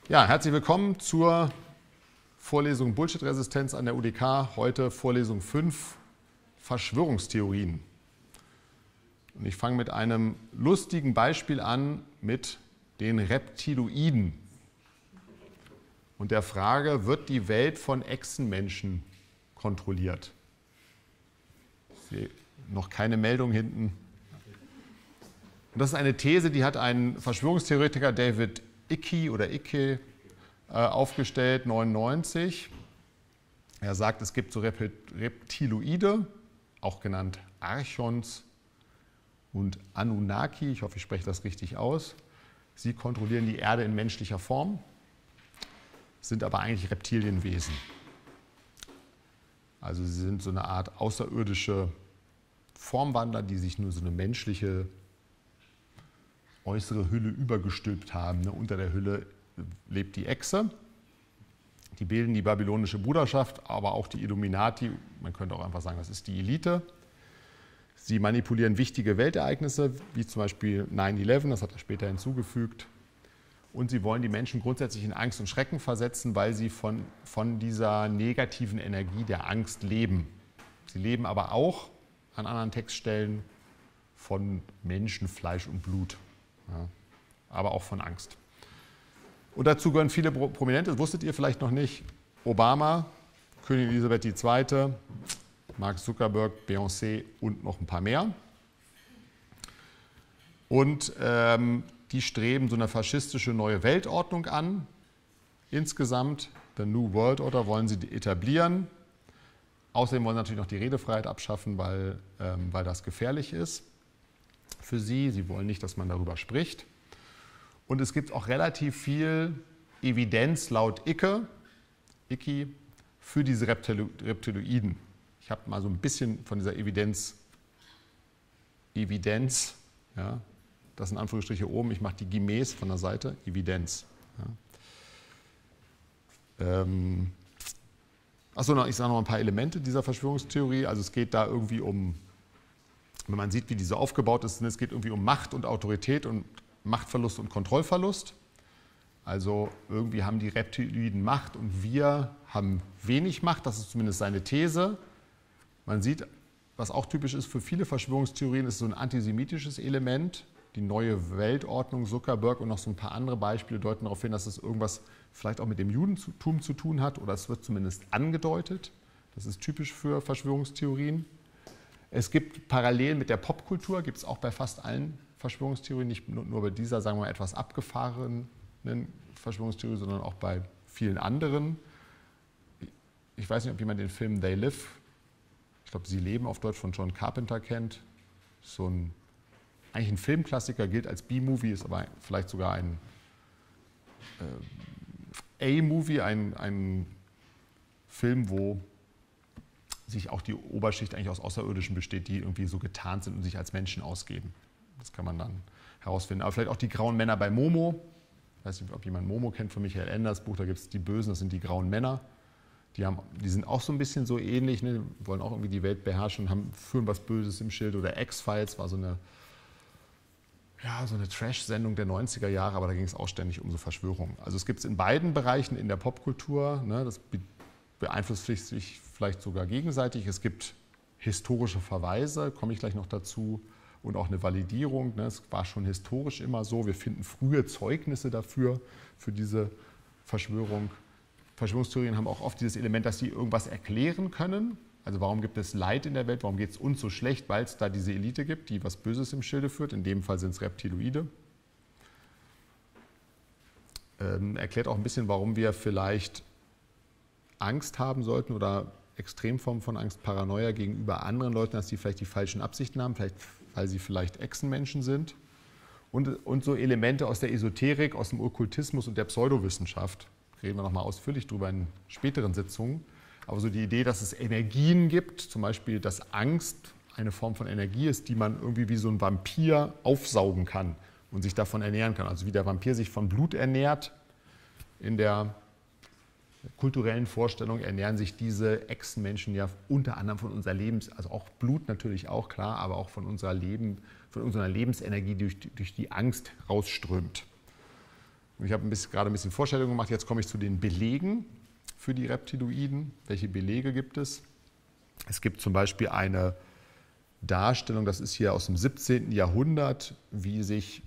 Ja, herzlich willkommen zur Vorlesung Bullshit-Resistenz an der UDK. Heute Vorlesung 5, Verschwörungstheorien. Und ich fange mit einem lustigen Beispiel an mit den Reptiloiden und der Frage, wird die Welt von Echsenmenschen kontrolliert? Ich sehe noch keine Meldung hinten. Und das ist eine These, die hat ein Verschwörungstheoretiker, David Icke, aufgestellt, 1999. Er sagt, es gibt so Reptiloide, auch genannt Archons und Anunnaki, ich hoffe, ich spreche das richtig aus. Sie kontrollieren die Erde in menschlicher Form, sind aber eigentlich Reptilienwesen. Also sie sind so eine Art außerirdische Formwandler, die sich nur so eine menschliche äußere Hülle übergestülpt haben. Unter der Hülle lebt die Echse. Die bilden die babylonische Bruderschaft, aber auch die Illuminati. Man könnte auch einfach sagen, das ist die Elite. Sie manipulieren wichtige Weltereignisse, wie zum Beispiel 9/11, das hat er später hinzugefügt. Und sie wollen die Menschen grundsätzlich in Angst und Schrecken versetzen, weil sie von dieser negativen Energie der Angst leben. Sie leben aber auch an anderen Textstellen von Menschen, Fleisch und Blut. Ja, aber auch von Angst. Und dazu gehören viele Prominente, das wusstet ihr vielleicht noch nicht. Obama, Königin Elisabeth II., Mark Zuckerberg, Beyoncé und noch ein paar mehr. Und die streben so eine faschistische neue Weltordnung an. Insgesamt, the New World Order, wollen sie etablieren. Außerdem wollen sie natürlich noch die Redefreiheit abschaffen, weil das gefährlich ist für sie. Sie wollen nicht, dass man darüber spricht. Und es gibt auch relativ viel Evidenz laut Icke für diese Reptiloiden. Ich habe mal so ein bisschen von dieser Evidenz, ja, das sind Anführungsstriche oben, ich mache die Gemäß von der Seite, Evidenz. Ja. Achso, ich sage noch ein paar Elemente dieser Verschwörungstheorie. Also es geht da irgendwie um, wenn man sieht, wie diese aufgebaut ist, es geht irgendwie um Macht und Autorität und Machtverlust und Kontrollverlust. Also irgendwie haben die Reptiloiden Macht und wir haben wenig Macht, das ist zumindest seine These. Man sieht, was auch typisch ist für viele Verschwörungstheorien, ist so ein antisemitisches Element. Die neue Weltordnung, Zuckerberg und noch so ein paar andere Beispiele deuten darauf hin, dass es irgendwas vielleicht auch mit dem Judentum zu tun hat oder es wird zumindest angedeutet. Das ist typisch für Verschwörungstheorien. Es gibt Parallelen mit der Popkultur, gibt es auch bei fast allen Verschwörungstheorien, nicht nur bei dieser, sagen wir mal, etwas abgefahrenen Verschwörungstheorie, sondern auch bei vielen anderen. Ich weiß nicht, ob jemand den Film They Live, ich glaube, Sie leben auf Deutsch, von John Carpenter kennt. So eigentlich ein Filmklassiker, gilt als B-Movie, ist aber vielleicht sogar ein A-Movie, ein Film, wo sich auch die Oberschicht eigentlich aus Außerirdischen besteht, die irgendwie so getarnt sind und sich als Menschen ausgeben. Das kann man dann herausfinden. Aber vielleicht auch die grauen Männer bei Momo. Ich weiß nicht, ob jemand Momo kennt, von Michael Enders Buch, da gibt es die Bösen, das sind die grauen Männer. Die sind auch so ein bisschen so ähnlich, ne? Wollen auch irgendwie die Welt beherrschen und führen was Böses im Schild. Oder X-Files war so eine Trash-Sendung der 90er Jahre, aber da ging es auch ständig um so Verschwörungen. Also es gibt es in beiden Bereichen in der Popkultur, ne? Das beeinflusst sich vielleicht sogar gegenseitig. Es gibt historische Verweise, komme ich gleich noch dazu, und auch eine Validierung. Ne? Es war schon historisch immer so. Wir finden frühe Zeugnisse dafür, für diese Verschwörung. Verschwörungstheorien haben auch oft dieses Element, dass sie irgendwas erklären können. Also warum gibt es Leid in der Welt, warum geht es uns so schlecht, weil es da diese Elite gibt, die was Böses im Schilde führt. In dem Fall sind es Reptiloide. Erklärt auch ein bisschen, warum wir vielleicht Angst haben sollten oder Extremformen von Angst, Paranoia gegenüber anderen Leuten, dass die vielleicht die falschen Absichten haben, weil sie vielleicht Echsenmenschen sind. Und so Elemente aus der Esoterik, aus dem Okkultismus und der Pseudowissenschaft. Reden wir nochmal ausführlich drüber in späteren Sitzungen. Aber so die Idee, dass es Energien gibt, zum Beispiel, dass Angst eine Form von Energie ist, die man irgendwie wie so ein Vampir aufsaugen kann und sich davon ernähren kann. Also wie der Vampir sich von Blut ernährt, in der kulturellen Vorstellung ernähren sich diese Echsenmenschen ja unter anderem von unserer also auch Blut natürlich auch, klar, aber auch von unserer Lebensenergie, die durch die Angst rausströmt. Und ich habe gerade ein bisschen Vorstellung gemacht, jetzt komme ich zu den Belegen für die Reptiloiden. Welche Belege gibt es? Es gibt zum Beispiel eine Darstellung, das ist hier aus dem 17. Jahrhundert, wie sich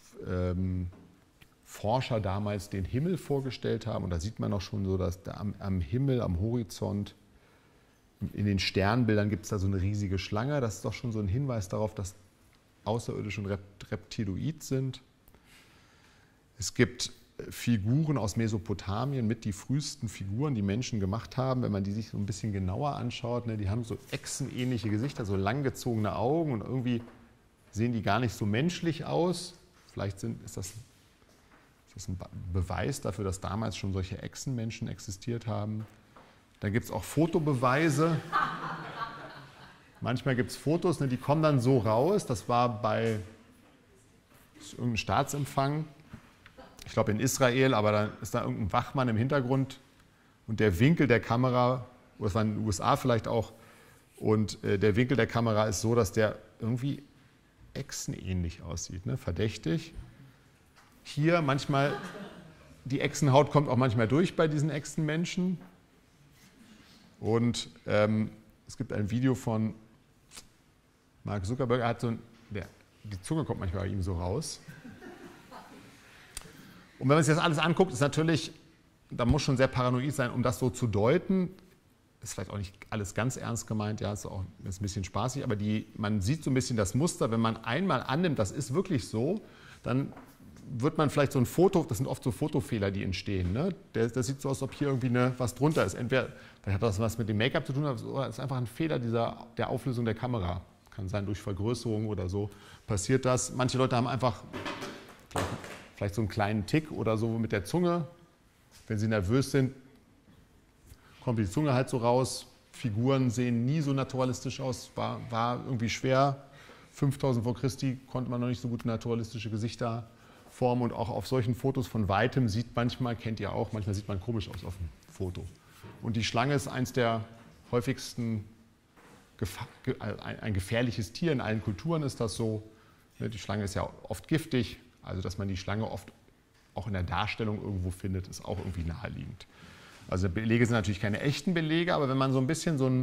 Forscher damals den Himmel vorgestellt haben. Und da sieht man auch schon so, dass da am Himmel, am Horizont, in den Sternbildern gibt es da so eine riesige Schlange. Das ist doch schon so ein Hinweis darauf, dass Außerirdische und Reptiloid sind. Es gibt Figuren aus Mesopotamien, mit die frühesten Figuren, die Menschen gemacht haben. Wenn man die sich so ein bisschen genauer anschaut, ne, die haben so echsenähnliche Gesichter, so langgezogene Augen und irgendwie sehen die gar nicht so menschlich aus. Vielleicht ist das ein Beweis dafür, dass damals schon solche Echsenmenschen existiert haben. Dann gibt es auch Fotobeweise. Manchmal gibt es Fotos, ne, die kommen dann so raus. Das war bei irgendeinem Staatsempfang, ich glaube in Israel, aber dann ist da irgendein Wachmann im Hintergrund und der Winkel der Kamera, oder es war in den USA vielleicht auch, und der Winkel der Kamera ist so, dass der irgendwie echsenähnlich aussieht, ne? Verdächtig. Hier manchmal, die Echsenhaut kommt auch manchmal durch bei diesen Echsenmenschen. Und es gibt ein Video von Mark Zuckerberg, er hat die Zunge kommt manchmal bei ihm so raus. Und wenn man sich das alles anguckt, ist natürlich, da muss schon sehr paranoid sein, um das so zu deuten. Ist vielleicht auch nicht alles ganz ernst gemeint, ja, ist ein bisschen spaßig, aber man sieht so ein bisschen das Muster. Wenn man einmal annimmt, das ist wirklich so, dann wird man vielleicht so ein Foto, das sind oft so Fotofehler, die entstehen. Ne? Das sieht so aus, als ob hier irgendwie was drunter ist. Entweder vielleicht hat das was mit dem Make-up zu tun, oder es ist einfach ein Fehler der Auflösung der Kamera. Kann sein, durch Vergrößerung oder so passiert das. Manche Leute haben einfach vielleicht so einen kleinen Tick oder so mit der Zunge. Wenn sie nervös sind, kommt die Zunge halt so raus. Figuren sehen nie so naturalistisch aus, war irgendwie schwer. 5000 vor Christi konnte man noch nicht so gut naturalistische Gesichter formen und auch auf solchen Fotos von Weitem sieht manchmal sieht man komisch aus auf dem Foto. Und die Schlange ist eins der häufigsten, ein gefährliches Tier, in allen Kulturen ist das so. Die Schlange ist ja oft giftig, also dass man die Schlange oft auch in der Darstellung irgendwo findet, ist auch irgendwie naheliegend. Also Belege sind natürlich keine echten Belege, aber wenn man so ein bisschen so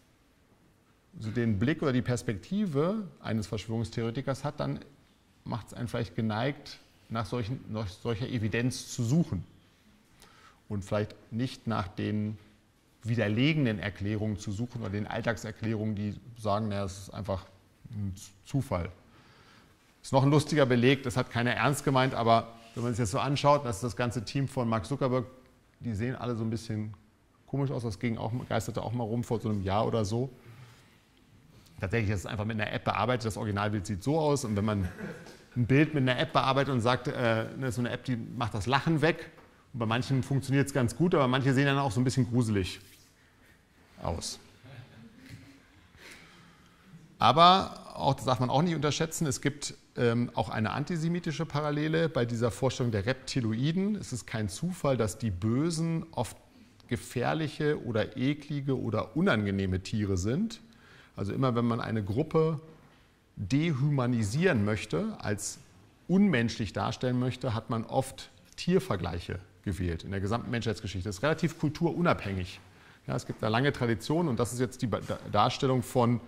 den Blick oder die Perspektive eines Verschwörungstheoretikers hat, dann macht es einen vielleicht geneigt, nach solcher Evidenz zu suchen und vielleicht nicht nach den widerlegenden Erklärungen zu suchen oder den Alltagserklärungen, die sagen, naja, das ist einfach ein Zufall. Das ist noch ein lustiger Beleg, das hat keiner ernst gemeint, aber wenn man sich das so anschaut, das ist das ganze Team von Mark Zuckerberg, die sehen alle so ein bisschen komisch aus, das geisterte auch mal rum vor so einem Jahr oder so. Tatsächlich ist es einfach mit einer App bearbeitet, das Originalbild sieht so aus und wenn man ein Bild mit einer App bearbeitet und sagt, so eine App, die macht das Lachen weg. Und bei manchen funktioniert es ganz gut, aber manche sehen dann auch so ein bisschen gruselig aus. Aber auch, das darf man auch nicht unterschätzen, es gibt auch eine antisemitische Parallele bei dieser Vorstellung der Reptiloiden. Es ist kein Zufall, dass die Bösen oft gefährliche oder eklige oder unangenehme Tiere sind. Also immer, wenn man eine Gruppe dehumanisieren möchte, als unmenschlich darstellen möchte, hat man oft Tiervergleiche gewählt in der gesamten Menschheitsgeschichte. Das ist relativ kulturunabhängig. Ja, es gibt eine lange Tradition und das ist jetzt die Darstellung von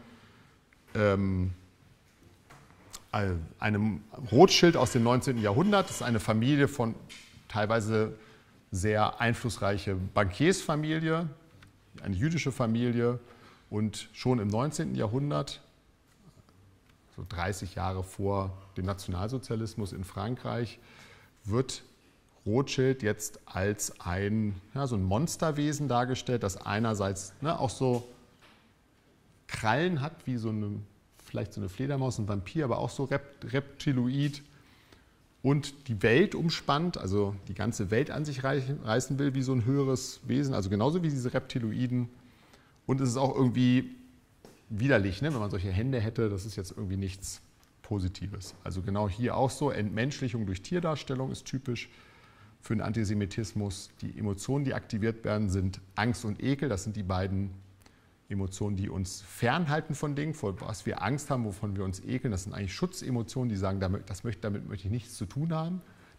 einem Rothschild aus dem 19. Jahrhundert. Das ist eine Familie von teilweise sehr einflussreiche Bankiersfamilie, eine jüdische Familie und schon im 19. Jahrhundert, so 30 Jahre vor dem Nationalsozialismus in Frankreich, wird Rothschild jetzt als so ein Monsterwesen dargestellt, das einerseits auch so Krallen hat, wie vielleicht so eine Fledermaus, ein Vampir, aber auch so reptiloid und die Welt umspannt, also die ganze Welt an sich reißen will, wie so ein höheres Wesen, also genauso wie diese Reptiloiden. Und es ist auch irgendwie widerlich, ne? Wenn man solche Hände hätte, das ist jetzt irgendwie nichts Positives. Also genau hier auch so, Entmenschlichung durch Tierdarstellung ist typisch für den Antisemitismus. Die Emotionen, die aktiviert werden, sind Angst und Ekel. Das sind die beiden Emotionen, die uns fernhalten von Dingen, vor was wir Angst haben, wovon wir uns ekeln. Das sind eigentlich Schutzemotionen, die sagen, damit möchte ich nichts zu tun haben.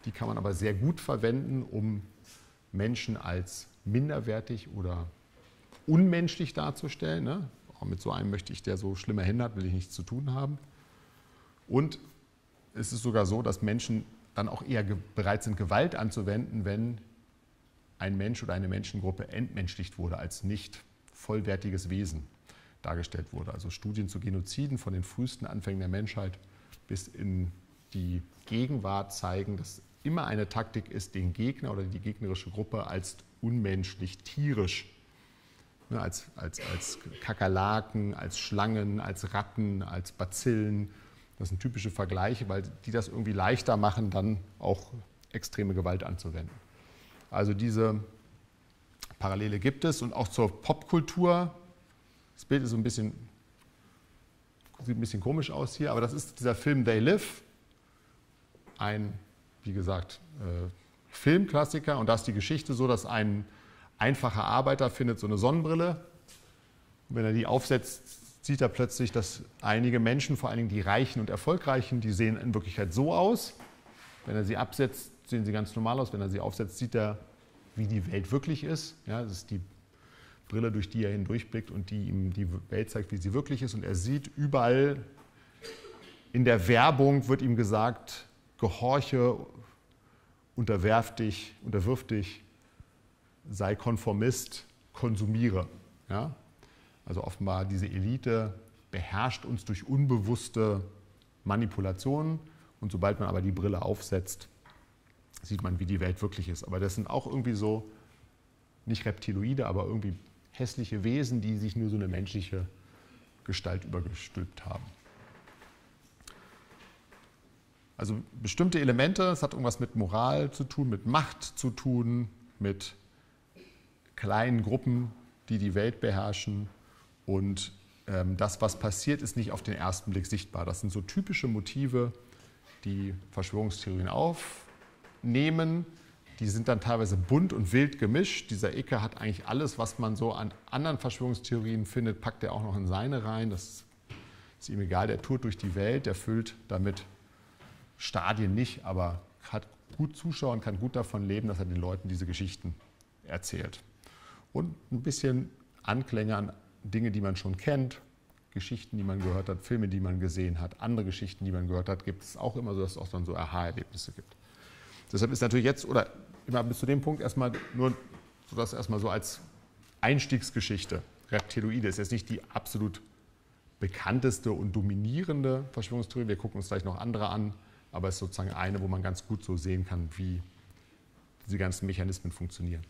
Die kann man aber sehr gut verwenden, um Menschen als minderwertig oder unmenschlich darzustellen. Ne? Auch mit so einem möchte ich, der so schlimme Hände hat, will ich nichts zu tun haben. Und es ist sogar so, dass Menschen dann auch eher bereit sind, Gewalt anzuwenden, wenn ein Mensch oder eine Menschengruppe entmenschlicht wurde, als nicht vollwertiges Wesen dargestellt wurde. Also Studien zu Genoziden von den frühesten Anfängen der Menschheit bis in die Gegenwart zeigen, dass immer eine Taktik ist, den Gegner oder die gegnerische Gruppe als unmenschlich, tierisch, ne, als Kakerlaken, als Schlangen, als Ratten, als Bazillen. Das sind typische Vergleiche, weil die das irgendwie leichter machen, dann auch extreme Gewalt anzuwenden. Also diese Parallele gibt es und auch zur Popkultur. Das Bild ist so sieht ein bisschen komisch aus hier, aber das ist dieser Film They Live, ein, wie gesagt, Filmklassiker. Und da ist die Geschichte so, dass ein einfacher Arbeiter findet so eine Sonnenbrille. Und wenn er die aufsetzt, sieht er plötzlich, dass einige Menschen, vor allen Dingen die Reichen und Erfolgreichen, die sehen in Wirklichkeit so aus. Wenn er sie absetzt, sehen sie ganz normal aus. Wenn er sie aufsetzt, sieht er, wie die Welt wirklich ist. Ja, das ist die Brille, durch die er hindurchblickt und die ihm die Welt zeigt, wie sie wirklich ist. Und er sieht überall in der Werbung, wird ihm gesagt, gehorche, unterwirf dich, sei Konformist, konsumiere. Ja? Also offenbar diese Elite beherrscht uns durch unbewusste Manipulationen und sobald man aber die Brille aufsetzt, sieht man, wie die Welt wirklich ist. Aber das sind auch irgendwie so, nicht Reptiloide, aber irgendwie hässliche Wesen, die sich nur so eine menschliche Gestalt übergestülpt haben. Also bestimmte Elemente, es hat irgendwas mit Moral zu tun, mit Macht zu tun, mit kleinen Gruppen, die die Welt beherrschen. Und das, was passiert, ist nicht auf den ersten Blick sichtbar. Das sind so typische Motive, die Verschwörungstheorien aufnehmen. Die sind dann teilweise bunt und wild gemischt. Dieser Icke hat eigentlich alles, was man so an anderen Verschwörungstheorien findet, packt er auch noch in seine rein. Das ist ihm egal, der tourt durch die Welt, der füllt damit Stadien nicht, aber hat gut Zuschauer und kann gut davon leben, dass er den Leuten diese Geschichten erzählt. Und ein bisschen Anklänge an Dinge, die man schon kennt, Geschichten, die man gehört hat, Filme, die man gesehen hat, andere Geschichten, die man gehört hat, gibt es auch immer so, dass es auch dann so Aha-Erlebnisse gibt. Deshalb ist natürlich jetzt, oder immer bis zu dem Punkt erstmal nur, so das erstmal so als Einstiegsgeschichte. Reptiloide ist jetzt nicht die absolut bekannteste und dominierende Verschwörungstheorie. Wir gucken uns gleich noch andere an, aber es ist sozusagen eine, wo man ganz gut so sehen kann, wie diese ganzen Mechanismen funktionieren.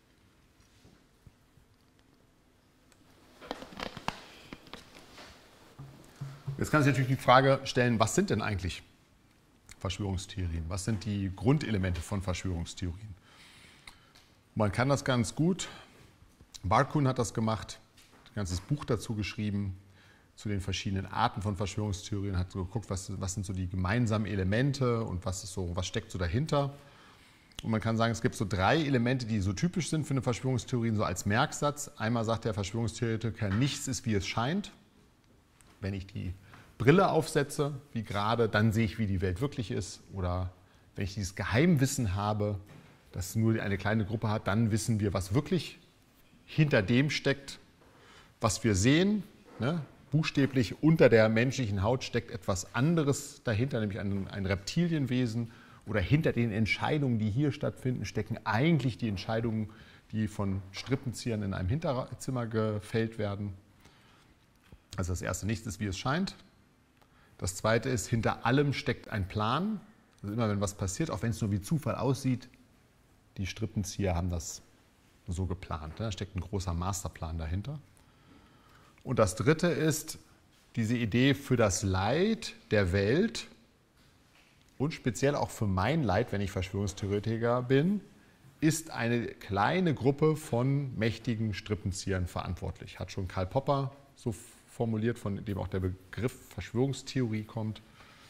Jetzt kann sich natürlich die Frage stellen, was sind denn eigentlich Verschwörungstheorien? Was sind die Grundelemente von Verschwörungstheorien? Man kann das ganz gut. Barkun hat das gemacht, ein ganzes Buch dazu geschrieben, zu den verschiedenen Arten von Verschwörungstheorien, hat so geguckt, was sind so die gemeinsamen Elemente und was steckt so dahinter. Und man kann sagen, es gibt so 3 Elemente, die so typisch sind für eine Verschwörungstheorie, so als Merksatz. Einmal sagt der Verschwörungstheoretiker, nichts ist, wie es scheint. Wenn ich die Brille aufsetze, wie gerade, dann sehe ich, wie die Welt wirklich ist. Oder wenn ich dieses Geheimwissen habe, das nur eine kleine Gruppe hat, dann wissen wir, was wirklich hinter dem steckt, was wir sehen. Ne? Buchstäblich unter der menschlichen Haut steckt etwas anderes dahinter, nämlich ein Reptilienwesen. Oder hinter den Entscheidungen, die hier stattfinden, stecken eigentlich die Entscheidungen, die von Strippenziehern in einem Hinterzimmer gefällt werden. Also das erste, nichts ist, wie es scheint. Das zweite ist, hinter allem steckt ein Plan. Also immer, wenn was passiert, auch wenn es nur wie Zufall aussieht, die Strippenzieher haben das so geplant. Da steckt ein großer Masterplan dahinter. Und das dritte ist diese Idee für das Leid der Welt und speziell auch für mein Leid, wenn ich Verschwörungstheoretiker bin, ist eine kleine Gruppe von mächtigen Strippenziehern verantwortlich. Hat schon Karl Popper so formuliert, von dem auch der Begriff Verschwörungstheorie kommt.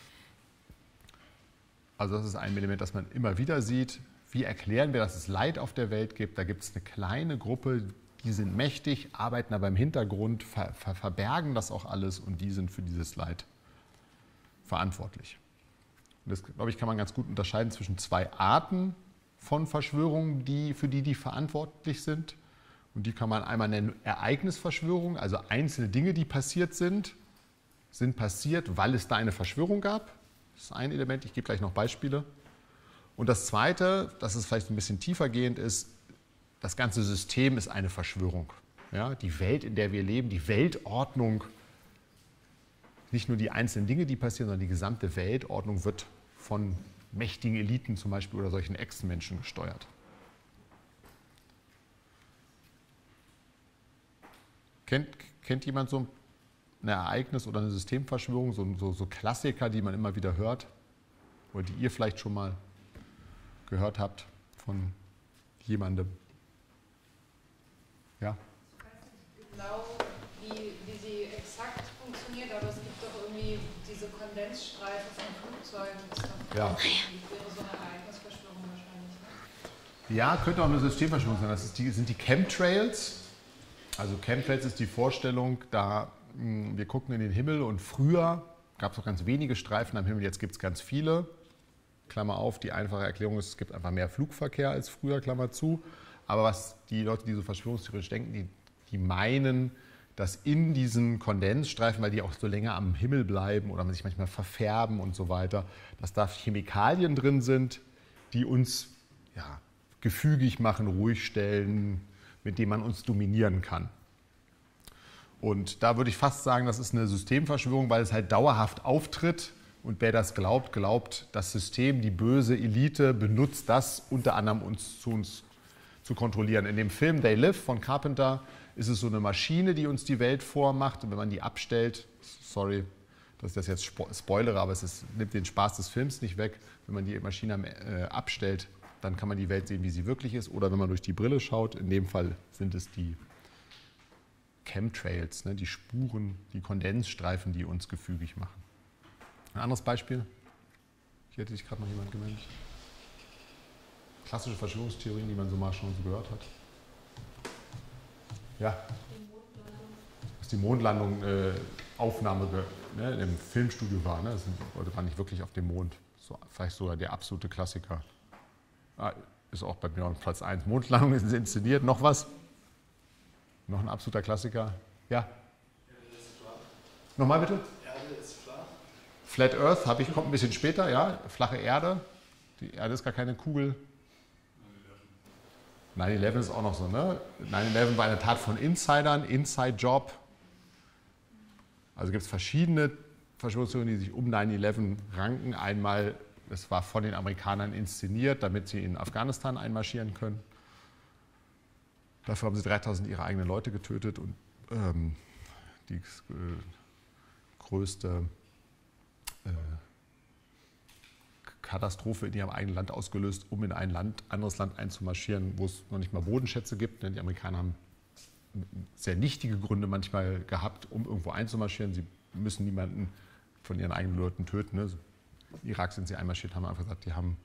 Also das ist ein Element, das man immer wieder sieht. Wie erklären wir, dass es Leid auf der Welt gibt? Da gibt es eine kleine Gruppe, die sind mächtig, arbeiten aber im Hintergrund, verbergen das auch alles und die sind für dieses Leid verantwortlich. Und das, glaube ich, kann man ganz gut unterscheiden zwischen zwei Arten von Verschwörungen, für die verantwortlich sind. Und die kann man einmal nennen Ereignisverschwörungen, also einzelne Dinge, die passiert sind passiert, weil es da eine Verschwörung gab. Das ist ein Element, ich gebe gleich noch Beispiele. Und das Zweite, das ist vielleicht ein bisschen tiefergehend, ist, das ganze System ist eine Verschwörung. Ja, die Welt, in der wir leben, die Weltordnung, nicht nur die einzelnen Dinge, die passieren, sondern die gesamte Weltordnung wird von mächtigen Eliten zum Beispiel oder solchen Echsenmenschen gesteuert. Kennt jemand so ein Ereignis oder eine Systemverschwörung, so Klassiker, die man immer wieder hört oder die ihr vielleicht schon mal gehört habt von jemandem? Ja? Ich weiß nicht genau, wie sie exakt funktioniert, aber es gibt doch irgendwie diese Kondensstreife von Flugzeugen. Das wäre so eine Ereignisverschwörung wahrscheinlich. Ne? Ja, könnte auch eine Systemverschwörung sein. Das sind die Chemtrails. Also Chemtrails ist die Vorstellung, wir gucken in den Himmel und früher gab es noch ganz wenige Streifen am Himmel, jetzt gibt es ganz viele. Klammer auf, die einfache Erklärung ist, es gibt einfach mehr Flugverkehr als früher, Klammer zu. Aber was die Leute, die so verschwörungstheoretisch denken, die meinen, dass in diesen Kondensstreifen, weil die auch so länger am Himmel bleiben oder sich manchmal verfärben und so weiter, dass da Chemikalien drin sind, die uns gefügig machen, ruhig stellen, mit denen man uns dominieren kann. Und da würde ich fast sagen, das ist eine Systemverschwörung, weil es halt dauerhaft auftritt. Und wer das glaubt, das System, die böse Elite benutzt das unter anderem uns zu kontrollieren. In dem Film They Live von Carpenter ist es so eine Maschine, die uns die Welt vormacht. Und wenn man die abstellt, sorry, dass ich das jetzt spoilere, aber nimmt den Spaß des Films nicht weg. Wenn man die Maschine abstellt, dann kann man die Welt sehen, wie sie wirklich ist. Oder wenn man durch die Brille schaut, in dem Fall sind es die Chemtrails, ne, die Spuren, die Kondensstreifen, die uns gefügig machen. Ein anderes Beispiel? Hier hätte sich gerade noch jemand gemeldet. Klassische Verschwörungstheorien, die man so mal schon so gehört hat. Ja. Dass die Mondlandung Aufnahme im Filmstudio war. Ne? Leute waren nicht wirklich auf dem Mond. So, vielleicht sogar der absolute Klassiker. Ist auch bei mir auf Platz 1. Mondlandung ist inszeniert. Noch was? Noch ein absoluter Klassiker. Ja? Erde ist flach. Nochmal bitte? Erde ist flach. Flat Earth kommt ein bisschen später, ja. Flache Erde. Die Erde ist gar keine Kugel. 9/11 ist auch noch so, ne? 9/11 war eine Tat von Insidern, Inside Job. Also gibt es verschiedene Verschwörungstheorien, die sich um 9/11 ranken. Einmal, es war von den Amerikanern inszeniert, damit sie in Afghanistan einmarschieren können. Dafür haben sie 3000 ihrer eigenen Leute getötet und die größte Katastrophe in ihrem eigenen Land ausgelöst, um in ein anderes Land einzumarschieren, wo es noch nicht mal Bodenschätze gibt. Denn die Amerikaner haben sehr nichtige Gründe manchmal gehabt, um irgendwo einzumarschieren. Sie müssen niemanden von ihren eigenen Leuten töten. Ne? In Irak sind sie einmarschiert, haben einfach gesagt, die haben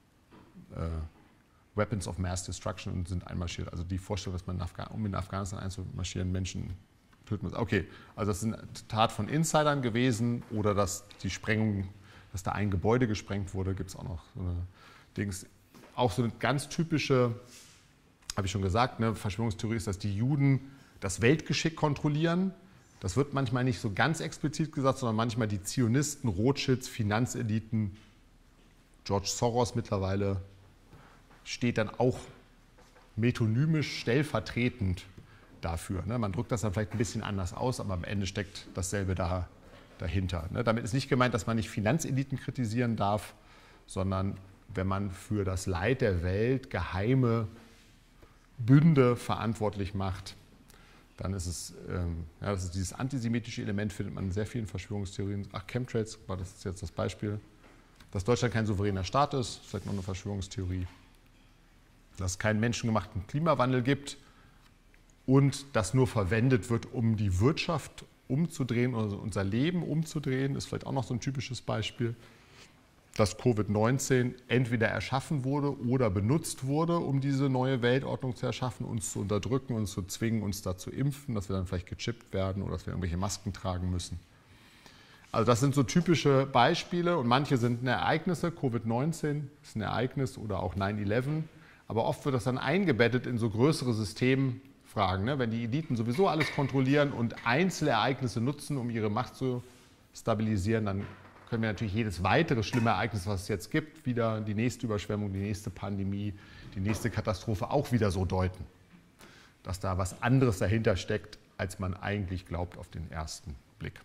Weapons of Mass Destruction und sind einmarschiert. Also die Vorstellung, dass man um in Afghanistan einzumarschieren, Menschen töten muss. Okay, also das ist eine Tat von Insidern gewesen oder dass die Sprengung, dass da ein Gebäude gesprengt wurde, gibt es auch noch so eine Dings. Auch so eine ganz typische, habe ich schon gesagt, ne, Verschwörungstheorie ist, dass die Juden das Weltgeschick kontrollieren. Das wird manchmal nicht so ganz explizit gesagt, sondern manchmal die Zionisten, Rothschilds, Finanzeliten, George Soros mittlerweile steht dann auch metonymisch stellvertretend dafür. Ne? Man drückt das dann vielleicht ein bisschen anders aus, aber am Ende steckt dasselbe dahinter. Ne? Damit ist nicht gemeint, dass man nicht Finanzeliten kritisieren darf, sondern wenn man für das Leid der Welt geheime Bünde verantwortlich macht, dann ist es, das ist dieses antisemitische Element, findet man in sehr vielen Verschwörungstheorien. Chemtrails, das ist jetzt das Beispiel. Dass Deutschland kein souveräner Staat ist vielleicht noch eine Verschwörungstheorie. Dass es keinen menschengemachten Klimawandel gibt und das nur verwendet wird, um die Wirtschaft umzudrehen oder unser Leben umzudrehen, ist vielleicht auch noch so ein typisches Beispiel. Dass Covid-19 entweder erschaffen wurde oder benutzt wurde, um diese neue Weltordnung zu erschaffen, uns zu unterdrücken, uns zu zwingen, uns da zu impfen, dass wir dann vielleicht gechippt werden oder dass wir irgendwelche Masken tragen müssen. Also das sind so typische Beispiele und manche sind Ereignisse. Covid-19 ist ein Ereignis oder auch 9/11. Aber oft wird das dann eingebettet in so größere Systemfragen. Ne? Wenn die Eliten sowieso alles kontrollieren und Einzelereignisse nutzen, um ihre Macht zu stabilisieren, dann können wir natürlich jedes weitere schlimme Ereignis, was es jetzt gibt, wieder die nächste Überschwemmung, die nächste Pandemie, die nächste Katastrophe auch wieder so deuten, dass da was anderes dahinter steckt, als man eigentlich glaubt auf den ersten Blick.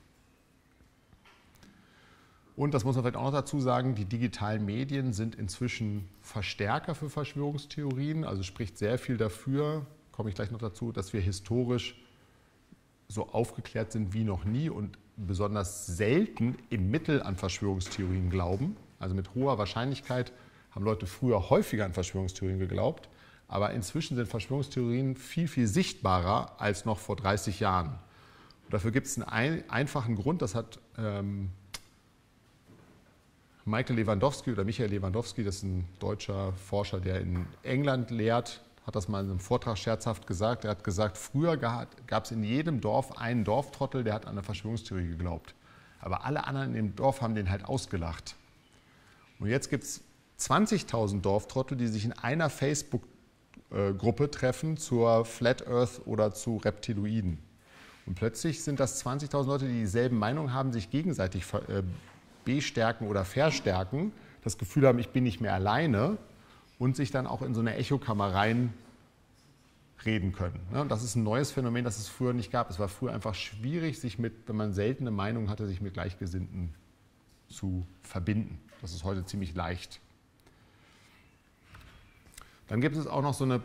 Und das muss man vielleicht auch noch dazu sagen, die digitalen Medien sind inzwischen Verstärker für Verschwörungstheorien, also spricht sehr viel dafür, komme ich gleich noch dazu, dass wir historisch so aufgeklärt sind wie noch nie und besonders selten im Mittel an Verschwörungstheorien glauben. Also mit hoher Wahrscheinlichkeit haben Leute früher häufiger an Verschwörungstheorien geglaubt, aber inzwischen sind Verschwörungstheorien viel, viel sichtbarer als noch vor 30 Jahren. Und dafür gibt es einen einfachen Grund, das hat Michael Lewandowski, das ist ein deutscher Forscher, der in England lehrt, hat das mal in einem Vortrag scherzhaft gesagt. Er hat gesagt, früher gab es in jedem Dorf einen Dorftrottel, der hat an eine Verschwörungstheorie geglaubt. Aber alle anderen in dem Dorf haben den halt ausgelacht. Und jetzt gibt es 20.000 Dorftrottel, die sich in einer Facebook-Gruppe treffen zur Flat Earth oder zu Reptiloiden. Und plötzlich sind das 20.000 Leute, die dieselben Meinungen haben, sich gegenseitig bestärken oder verstärken, das Gefühl haben, ich bin nicht mehr alleine und sich dann auch in so eine Echokammer reinreden können. Und das ist ein neues Phänomen, das es früher nicht gab. Es war früher einfach schwierig, sich wenn man seltene Meinungen hatte, sich mit Gleichgesinnten zu verbinden. Das ist heute ziemlich leicht. Dann gibt es auch noch so eine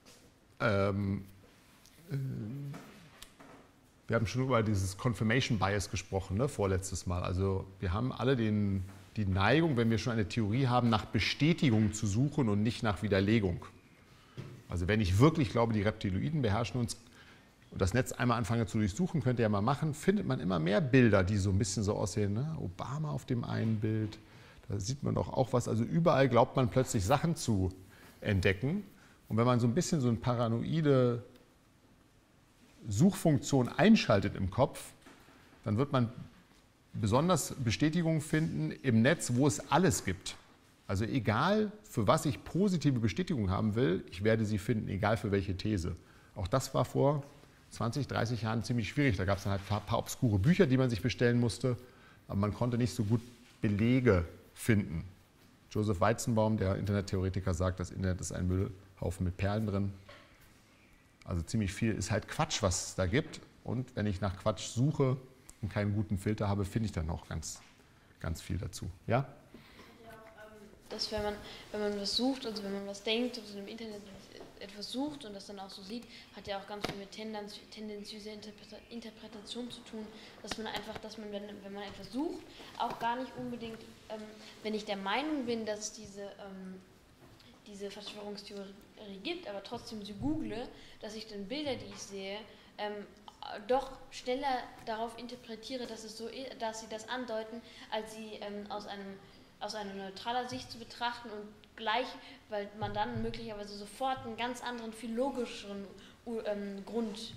wir haben schon über dieses Confirmation Bias gesprochen, ne, vorletztes Mal. Also wir haben alle die Neigung, wenn wir schon eine Theorie haben, nach Bestätigung zu suchen und nicht nach Widerlegung. Also wenn ich wirklich glaube, die Reptiloiden beherrschen uns und das Netz einmal anfange zu durchsuchen, könnt ihr ja mal machen, findet man immer mehr Bilder, die so ein bisschen so aussehen. Ne? Obama auf dem einen Bild, da sieht man doch auch was. Also überall glaubt man plötzlich Sachen zu entdecken. Und wenn man so ein bisschen so eine paranoide Suchfunktion einschaltet im Kopf, dann wird man besonders Bestätigungen finden im Netz, wo es alles gibt. Also egal, für was ich positive Bestätigung haben will, ich werde sie finden, egal für welche These. Auch das war vor 20, 30 Jahren ziemlich schwierig. Da gab es dann halt ein paar obskure Bücher, die man sich bestellen musste, aber man konnte nicht so gut Belege finden. Joseph Weizenbaum, der Internettheoretiker, sagt, das Internet ist ein Müllhaufen mit Perlen drin. Also ziemlich viel ist halt Quatsch, was es da gibt. Und wenn ich nach Quatsch suche und keinen guten Filter habe, finde ich dann auch ganz, ganz viel dazu. Ja? Dass wenn man was sucht, also wenn man was denkt und im Internet etwas sucht und das dann auch so sieht, hat ja auch ganz viel mit tendenziöser Interpretation zu tun, dass man, wenn man etwas sucht, auch gar nicht unbedingt, wenn ich der Meinung bin, dass es diese Verschwörungstheorie gibt, aber trotzdem sie google, dass ich dann Bilder, die ich sehe, doch schneller darauf interpretiere, dass sie das andeuten, als sie aus einer neutraler Sicht zu betrachten und gleich, weil man dann möglicherweise sofort einen ganz anderen, viel logischeren Grund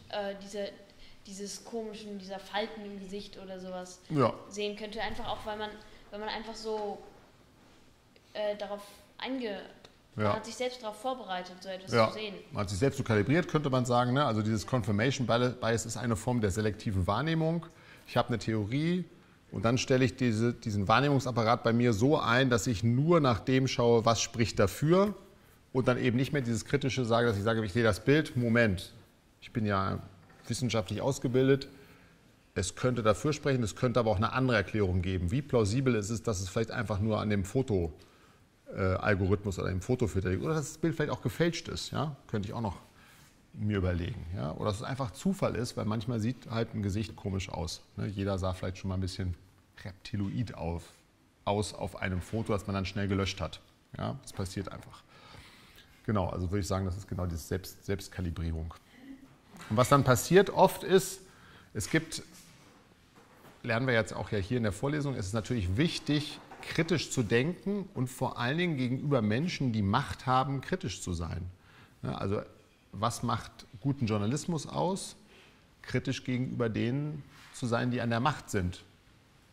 dieser Falten im Gesicht oder sowas sehen könnte. Einfach auch, weil man einfach so darauf man hat sich selbst darauf vorbereitet, so etwas zu sehen. Man hat sich selbst so kalibriert, könnte man sagen. Ne? Also dieses Confirmation Bias ist eine Form der selektiven Wahrnehmung. Ich habe eine Theorie und dann stelle ich diesen Wahrnehmungsapparat bei mir so ein, dass ich nur nach dem schaue, was spricht dafür und dann eben nicht mehr dieses Kritische sage, dass ich sage, ich sehe das Bild, Moment, ich bin ja wissenschaftlich ausgebildet, es könnte dafür sprechen, es könnte aber auch eine andere Erklärung geben. Wie plausibel ist es, dass es vielleicht einfach nur an dem Foto-Algorithmus oder dem Fotofilter liegt oder dass das Bild vielleicht auch gefälscht ist, ja? Könnte ich auch noch mir überlegen. Ja? Oder dass es einfach Zufall ist, weil manchmal sieht halt ein Gesicht komisch aus. Ne? Jeder sah vielleicht schon mal ein bisschen reptiloid aus auf einem Foto, das man dann schnell gelöscht hat. Ja? Das passiert einfach. Genau, also würde ich sagen, das ist genau diese Selbstkalibrierung. Und was dann passiert oft ist, es gibt, lernen wir jetzt auch ja hier in der Vorlesung, es ist natürlich wichtig, kritisch zu denken und vor allen Dingen gegenüber Menschen, die Macht haben, kritisch zu sein. Ja, also was macht guten Journalismus aus? Kritisch gegenüber denen zu sein, die an der Macht sind.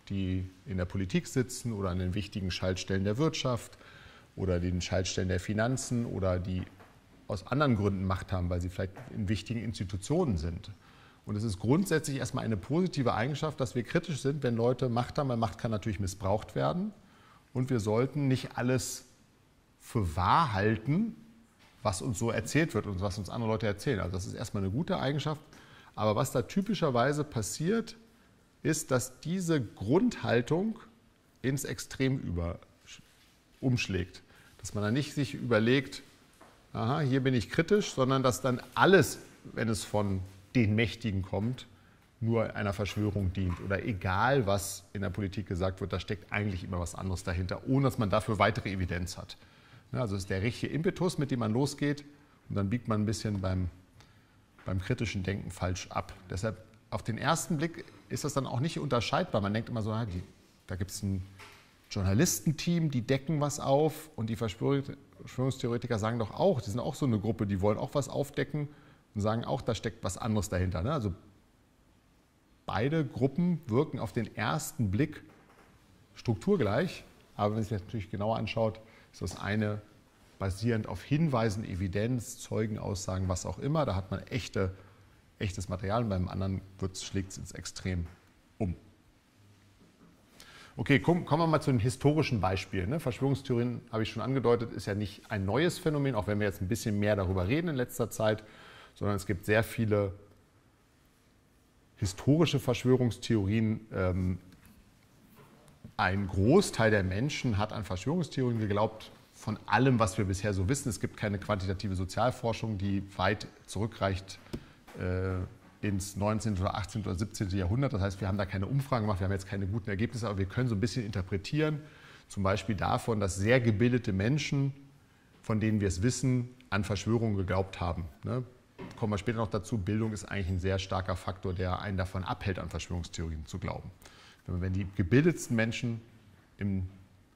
die in der Politik sitzen oder an den wichtigen Schaltstellen der Wirtschaft oder den Schaltstellen der Finanzen oder die aus anderen Gründen Macht haben, weil sie vielleicht in wichtigen Institutionen sind. Und es ist grundsätzlich erstmal eine positive Eigenschaft, dass wir kritisch sind, wenn Leute Macht haben, weil Macht kann natürlich missbraucht werden. Und wir sollten nicht alles für wahr halten, was uns so erzählt wird und was uns andere Leute erzählen. Also das ist erstmal eine gute Eigenschaft. Aber was da typischerweise passiert, ist, dass diese Grundhaltung ins Extrem umschlägt. Dass man dann nicht sich überlegt, aha, hier bin ich kritisch, sondern dass dann alles, wenn es von den Mächtigen kommt, nur einer Verschwörung dient. Oder egal, was in der Politik gesagt wird, da steckt eigentlich immer was anderes dahinter, ohne dass man dafür weitere Evidenz hat. Also es ist der richtige Impetus, mit dem man losgeht, und dann biegt man ein bisschen beim kritischen Denken falsch ab. Deshalb auf den ersten Blick ist das dann auch nicht unterscheidbar. Man denkt immer so, da gibt es ein Journalistenteam, die decken was auf, und die Verschwörungstheoretiker sagen doch auch, die sind auch so eine Gruppe, die wollen auch was aufdecken und sagen auch, da steckt was anderes dahinter. Also beide Gruppen wirken auf den ersten Blick strukturgleich, aber wenn man sich das natürlich genauer anschaut, ist das eine basierend auf Hinweisen, Evidenz, Zeugenaussagen, was auch immer. Da hat man echtes Material, und beim anderen schlägt es ins Extrem um. Okay, kommen wir mal zu den historischen Beispielen. Verschwörungstheorien, habe ich schon angedeutet, ist ja nicht ein neues Phänomen, auch wenn wir jetzt ein bisschen mehr darüber reden in letzter Zeit, sondern es gibt sehr viele historische Verschwörungstheorien. Ein Großteil der Menschen hat an Verschwörungstheorien geglaubt, von allem, was wir bisher so wissen. Es gibt keine quantitative Sozialforschung, die weit zurückreicht ins 19. oder 18. oder 17. Jahrhundert. Das heißt, wir haben da keine Umfragen gemacht, wir haben jetzt keine guten Ergebnisse, aber wir können so ein bisschen interpretieren, zum Beispiel davon, dass sehr gebildete Menschen, von denen wir es wissen, an Verschwörungen geglaubt haben. Kommen wir später noch dazu, Bildung ist eigentlich ein sehr starker Faktor, der einen davon abhält, an Verschwörungstheorien zu glauben. Wenn die gebildetsten Menschen im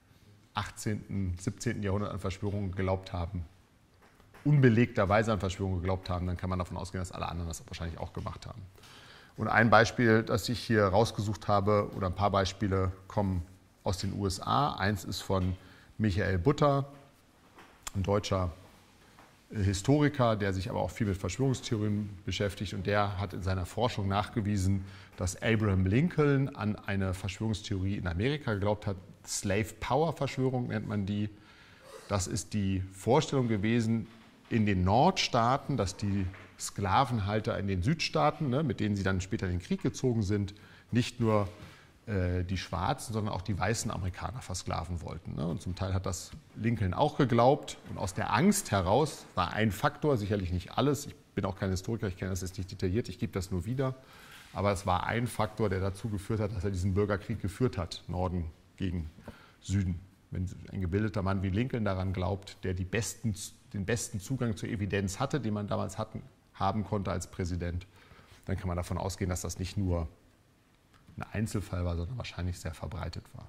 18., 17. Jahrhundert an Verschwörungen geglaubt haben, unbelegterweise an Verschwörungen geglaubt haben, dann kann man davon ausgehen, dass alle anderen das wahrscheinlich auch gemacht haben. Und ein Beispiel, das ich hier rausgesucht habe, oder ein paar Beispiele kommen aus den USA. Eins ist von Michael Butter, ein deutscher Historiker, der sich aber auch viel mit Verschwörungstheorien beschäftigt, und der hat in seiner Forschung nachgewiesen, dass Abraham Lincoln an eine Verschwörungstheorie in Amerika geglaubt hat. Slave-Power-Verschwörung nennt man die. Das ist die Vorstellung gewesen in den Nordstaaten, dass die Sklavenhalter in den Südstaaten, mit denen sie dann später in den Krieg gezogen sind, nicht nur die Schwarzen, sondern auch die weißen Amerikaner versklaven wollten. Und zum Teil hat das Lincoln auch geglaubt. Und aus der Angst heraus war ein Faktor, sicherlich nicht alles, ich bin auch kein Historiker, ich kenne das jetzt nicht detailliert, ich gebe das nur wieder, aber es war ein Faktor, der dazu geführt hat, dass er diesen Bürgerkrieg geführt hat, Norden gegen Süden. Wenn ein gebildeter Mann wie Lincoln daran glaubt, der den besten Zugang zur Evidenz hatte, den man damals haben konnte als Präsident, dann kann man davon ausgehen, dass das nicht nur ein Einzelfall war, sondern wahrscheinlich sehr verbreitet war.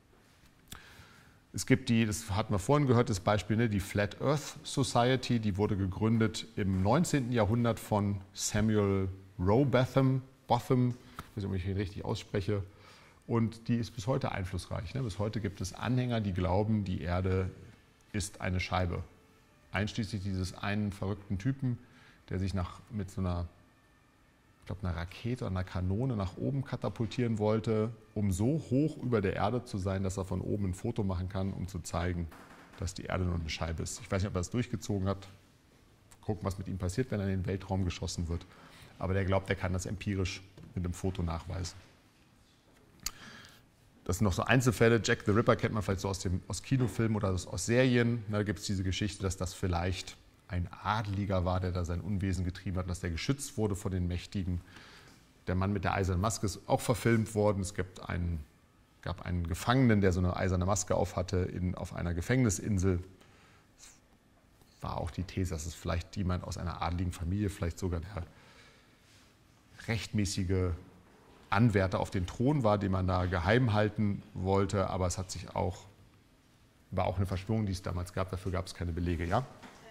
Es gibt das hatten wir vorhin gehört, das Beispiel, die Flat Earth Society, die wurde gegründet im 19. Jahrhundert von Samuel Rowbotham, ich weiß nicht, ob ich ihn richtig ausspreche, und die ist bis heute einflussreich. Bis heute gibt es Anhänger, die glauben, die Erde ist eine Scheibe. Einschließlich dieses einen verrückten Typen, der sich mit so einer Rakete oder einer Kanone nach oben katapultieren wollte, um so hoch über der Erde zu sein, dass er von oben ein Foto machen kann, um zu zeigen, dass die Erde nur eine Scheibe ist. Ich weiß nicht, ob er das durchgezogen hat. Gucken, was mit ihm passiert, wenn er in den Weltraum geschossen wird. Aber der glaubt, er kann das empirisch mit einem Foto nachweisen. Das sind noch so Einzelfälle. Jack the Ripper kennt man vielleicht so aus Kinofilmen oder aus Serien. Da gibt es diese Geschichte, dass das vielleicht ein Adeliger war, der da sein Unwesen getrieben hat, dass der geschützt wurde vor den Mächtigen. Der Mann mit der eisernen Maske ist auch verfilmt worden. Es gab einen Gefangenen, der so eine eiserne Maske aufhatte auf einer Gefängnisinsel. Es war auch die These, dass es vielleicht jemand aus einer adeligen Familie, vielleicht sogar der rechtmäßige Anwärter auf den Thron war, den man da geheim halten wollte. Aber es war auch eine Verschwörung, die es damals gab. Dafür gab es keine Belege, ja?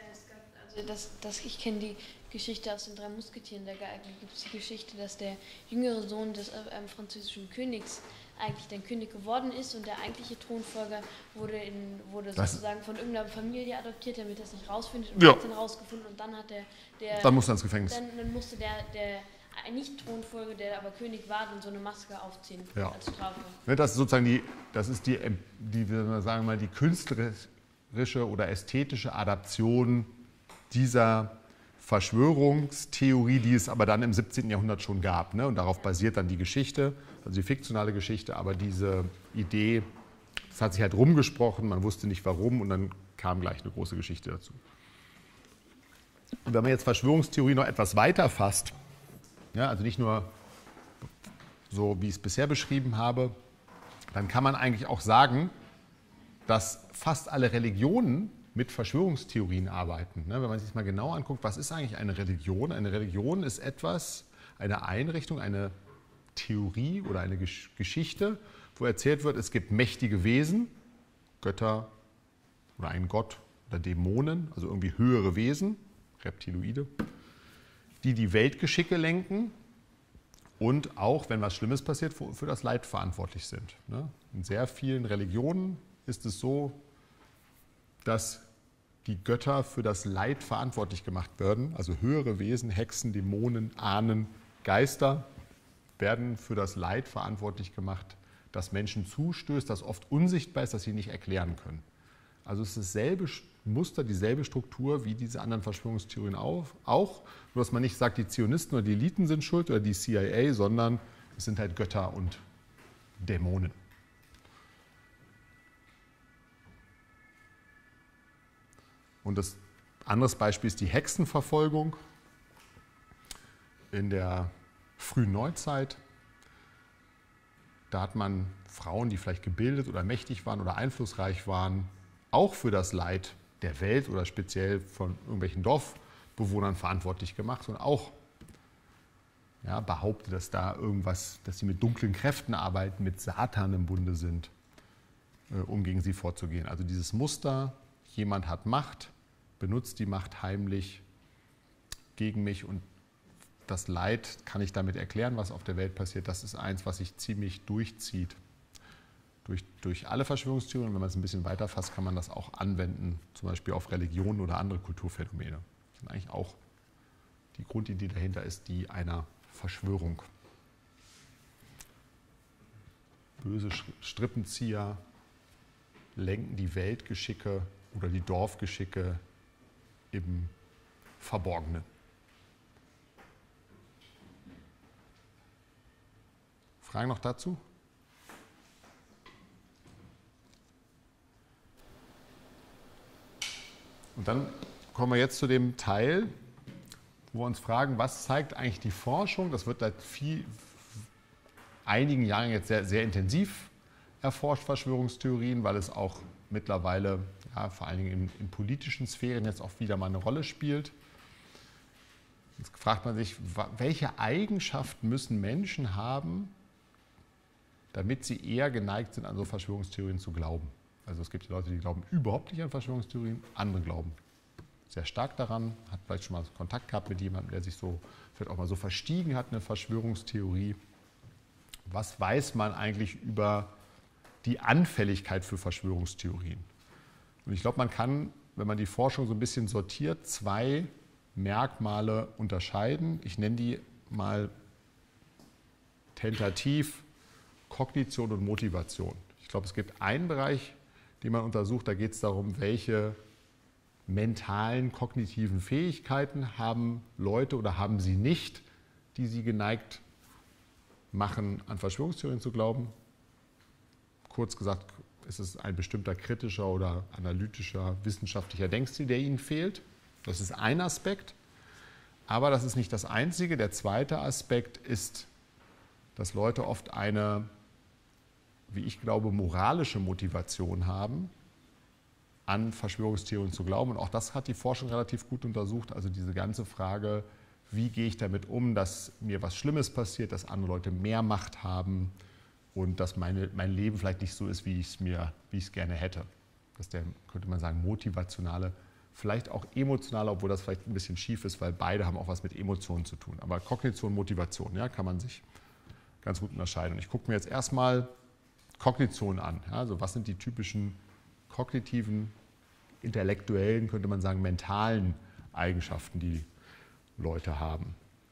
Ich kenne die Geschichte aus den 3 Musketieren, da gibt es die Geschichte, dass der jüngere Sohn des französischen Königs eigentlich dann König geworden ist und der eigentliche Thronfolger wurde sozusagen von irgendeiner Familie adoptiert, damit er es nicht rausfindet und hat es dann rausgefunden und dann hat dann musste er ins Gefängnis. Dann musste der Nicht-Thronfolger, der aber König war, dann so eine Maske aufziehen als Strafe. Das ist sozusagen die künstlerische oder ästhetische Adaption dieser Verschwörungstheorie, die es aber dann im 17. Jahrhundert schon gab. Ne? Und darauf basiert dann die Geschichte, also die fiktionale Geschichte, aber diese Idee, das hat sich halt rumgesprochen, man wusste nicht warum und dann kam gleich eine große Geschichte dazu. Und wenn man jetzt Verschwörungstheorie noch etwas weiter fasst, ja, also nicht nur so, wie ich es bisher beschrieben habe, dann kann man eigentlich auch sagen, dass fast alle Religionen mit Verschwörungstheorien arbeiten. Wenn man sich mal genau anguckt, was ist eigentlich eine Religion? Eine Religion ist etwas, eine Einrichtung, eine Theorie oder eine Geschichte, wo erzählt wird, es gibt mächtige Wesen, Götter oder einen Gott oder Dämonen, also irgendwie höhere Wesen, Reptiloide, die die Weltgeschicke lenken und auch, wenn was Schlimmes passiert, für das Leid verantwortlich sind. In sehr vielen Religionen ist es so, dass die Götter für das Leid verantwortlich gemacht werden. Also höhere Wesen, Hexen, Dämonen, Ahnen, Geister werden für das Leid verantwortlich gemacht, das Menschen zustößt, das oft unsichtbar ist, das sie nicht erklären können. Also es ist dasselbe Muster, dieselbe Struktur wie diese anderen Verschwörungstheorien auch. Nur dass man nicht sagt, die Zionisten oder die Eliten sind schuld oder die CIA, sondern es sind halt Götter und Dämonen. Und das anderes Beispiel ist die Hexenverfolgung in der frühen Neuzeit. Da hat man Frauen, die vielleicht gebildet oder mächtig waren oder einflussreich waren, auch für das Leid der Welt oder speziell von irgendwelchen Dorfbewohnern verantwortlich gemacht und auch behauptet, dass da irgendwas, dass sie mit dunklen Kräften arbeiten, mit Satan im Bunde sind, um gegen sie vorzugehen. Also dieses Muster, jemand hat Macht, benutzt die Macht heimlich gegen mich und das Leid kann ich damit erklären, was auf der Welt passiert. Das ist eins, was sich ziemlich durchzieht. Durch alle Verschwörungstheorien. Wenn man es ein bisschen weiter fasst, kann man das auch anwenden, zum Beispiel auf Religionen oder andere Kulturphänomene. Das ist eigentlich auch die Grundidee dahinter ist die einer Verschwörung. Böse Strippenzieher lenken die Weltgeschicke oder die Dorfgeschicke im Verborgenen. Fragen noch dazu? Und dann kommen wir jetzt zu dem Teil, wo wir uns fragen, was zeigt eigentlich die Forschung? Das wird seit einigen Jahren jetzt sehr, sehr intensiv erforscht, Verschwörungstheorien, weil es auch mittlerweile, vor allen Dingen in politischen Sphären, jetzt auch wieder mal eine Rolle spielt. Jetzt fragt man sich, welche Eigenschaften müssen Menschen haben, damit sie eher geneigt sind, an so Verschwörungstheorien zu glauben. Also es gibt Leute, die glauben überhaupt nicht an Verschwörungstheorien, andere glauben sehr stark daran, hat vielleicht schon mal Kontakt gehabt mit jemandem, der sich so vielleicht auch mal so verstiegen hat, eine Verschwörungstheorie. Was weiß man eigentlich über die Anfälligkeit für Verschwörungstheorien? Und ich glaube, man kann, wenn man die Forschung so ein bisschen sortiert, zwei Merkmale unterscheiden. Ich nenne die mal tentativ Kognition und Motivation. Ich glaube, es gibt einen Bereich, den man untersucht, da geht es darum, welche mentalen, kognitiven Fähigkeiten haben Leute oder haben sie nicht, die sie geneigt machen, an Verschwörungstheorien zu glauben. Kurz gesagt, ist es ein bestimmter kritischer oder analytischer, wissenschaftlicher Denkstil, der ihnen fehlt. Das ist ein Aspekt, aber das ist nicht das Einzige. Der zweite Aspekt ist, dass Leute oft eine, wie ich glaube, moralische Motivation haben, an Verschwörungstheorien zu glauben. Und auch das hat die Forschung relativ gut untersucht. Also diese ganze Frage, wie gehe ich damit um, dass mir was Schlimmes passiert, dass andere Leute mehr Macht haben und dass mein Leben vielleicht nicht so ist, wie ich es gerne hätte. Das ist der, könnte man sagen, motivationale, vielleicht auch emotionale, obwohl das vielleicht ein bisschen schief ist, weil beide haben auch was mit Emotionen zu tun. Aber Kognition, Motivation, ja, kann man sich ganz gut unterscheiden. Und ich gucke mir jetzt erstmal Kognition an. Ja, also was sind die typischen kognitiven, intellektuellen, könnte man sagen, mentalen Eigenschaften, die Leute haben.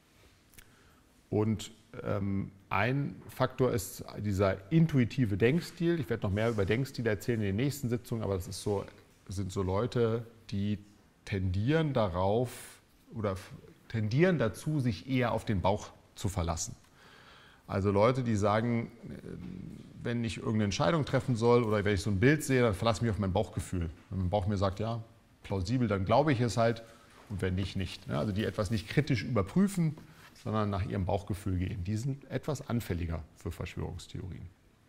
Und ein Faktor ist dieser intuitive Denkstil. Ich werde noch mehr über Denkstile erzählen in den nächsten Sitzungen, aber das sind so Leute, die tendieren darauf oder tendieren dazu, sich eher auf den Bauch zu verlassen. Also Leute, die sagen, wenn ich irgendeine Entscheidung treffen soll oder wenn ich so ein Bild sehe, dann verlasse ich mich auf mein Bauchgefühl. Wenn mein Bauch mir sagt, ja, plausibel, dann glaube ich es halt und wenn nicht, nicht. Also die etwas nicht kritisch überprüfen, sondern nach ihrem Bauchgefühl gehen. Die sind etwas anfälliger für Verschwörungstheorien.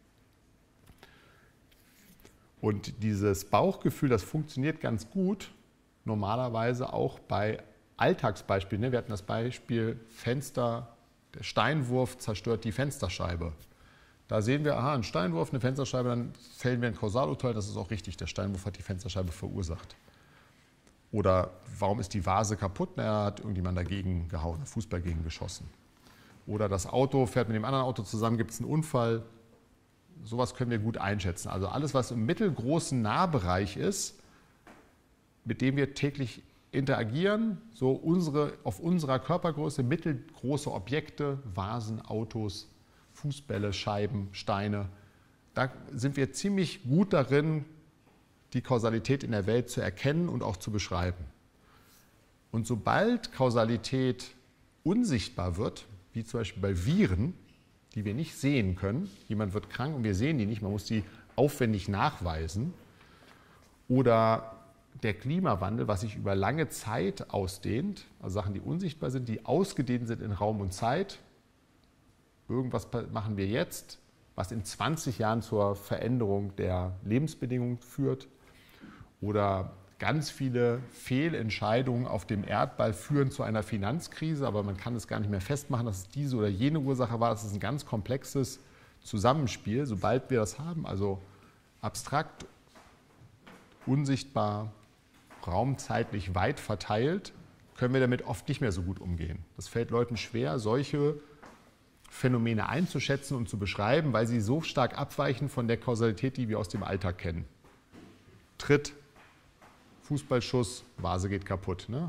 Und dieses Bauchgefühl, das funktioniert ganz gut, normalerweise auch bei Alltagsbeispielen. Wir hatten das Beispiel Fenster, der Steinwurf zerstört die Fensterscheibe. Da sehen wir, aha, ein Steinwurf, eine Fensterscheibe, dann fällen wir ein Kausalurteil, das ist auch richtig, der Steinwurf hat die Fensterscheibe verursacht. Oder warum ist die Vase kaputt? Na, da hat irgendjemand dagegen gehauen, Fußball gegen geschossen. Oder das Auto fährt mit dem anderen Auto zusammen, gibt es einen Unfall. Sowas können wir gut einschätzen. Also alles, was im mittelgroßen Nahbereich ist, mit dem wir täglich interagieren, so auf unserer Körpergröße, mittelgroße Objekte, Vasen, Autos, Fußbälle, Scheiben, Steine, da sind wir ziemlich gut darin, die Kausalität in der Welt zu erkennen und auch zu beschreiben. Und sobald Kausalität unsichtbar wird, wie zum Beispiel bei Viren, die wir nicht sehen können, jemand wird krank und wir sehen die nicht, man muss die aufwendig nachweisen, oder der Klimawandel, was sich über lange Zeit ausdehnt, also Sachen, die unsichtbar sind, die ausgedehnt sind in Raum und Zeit. Irgendwas machen wir jetzt, was in 20 Jahren zur Veränderung der Lebensbedingungen führt. Oder ganz viele Fehlentscheidungen auf dem Erdball führen zu einer Finanzkrise, aber man kann es gar nicht mehr festmachen, dass es diese oder jene Ursache war. Das ist ein ganz komplexes Zusammenspiel. Sobald wir das haben, also abstrakt, unsichtbar, raumzeitlich weit verteilt, können wir damit oft nicht mehr so gut umgehen. Das fällt Leuten schwer, solche Phänomene einzuschätzen und zu beschreiben, weil sie so stark abweichen von der Kausalität, die wir aus dem Alltag kennen. Tritt, Fußballschuss, Vase geht kaputt. Ne?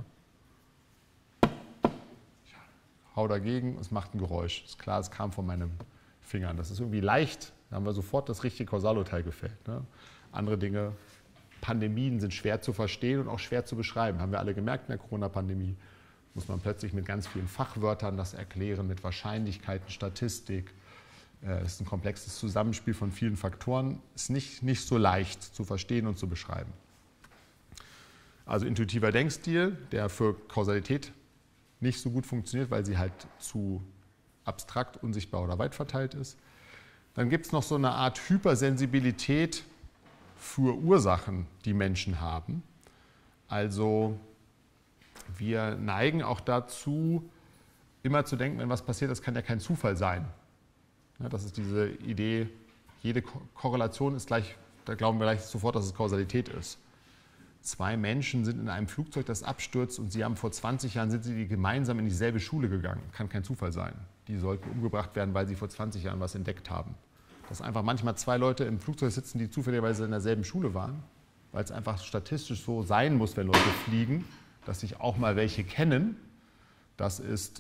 Ich hau dagegen, es macht ein Geräusch. Ist klar, es kam von meinen Fingern. Das ist irgendwie leicht, da haben wir sofort das richtige Kausalurteil gefällt. Ne? Andere Dinge, Pandemien sind schwer zu verstehen und auch schwer zu beschreiben. Haben wir alle gemerkt in der Corona-Pandemie. Muss man plötzlich mit ganz vielen Fachwörtern das erklären, mit Wahrscheinlichkeiten, Statistik. Es ist ein komplexes Zusammenspiel von vielen Faktoren. Ist nicht so leicht zu verstehen und zu beschreiben. Also intuitiver Denkstil, der für Kausalität nicht so gut funktioniert, weil sie halt zu abstrakt, unsichtbar oder weit verteilt ist. Dann gibt es noch so eine Art Hypersensibilität für Ursachen, die Menschen haben. Also wir neigen auch dazu, immer zu denken, wenn was passiert, das kann ja kein Zufall sein. Ja, das ist diese Idee, jede Korrelation ist gleich, da glauben wir gleich sofort, dass es Kausalität ist. Zwei Menschen sind in einem Flugzeug, das abstürzt und sie haben vor 20 Jahren sind sie gemeinsam in dieselbe Schule gegangen. Kann kein Zufall sein. Die sollten umgebracht werden, weil sie vor 20 Jahren was entdeckt haben. Dass einfach manchmal zwei Leute im Flugzeug sitzen, die zufälligerweise in derselben Schule waren, weil es einfach statistisch so sein muss, wenn Leute fliegen, dass sich auch mal welche kennen, das ist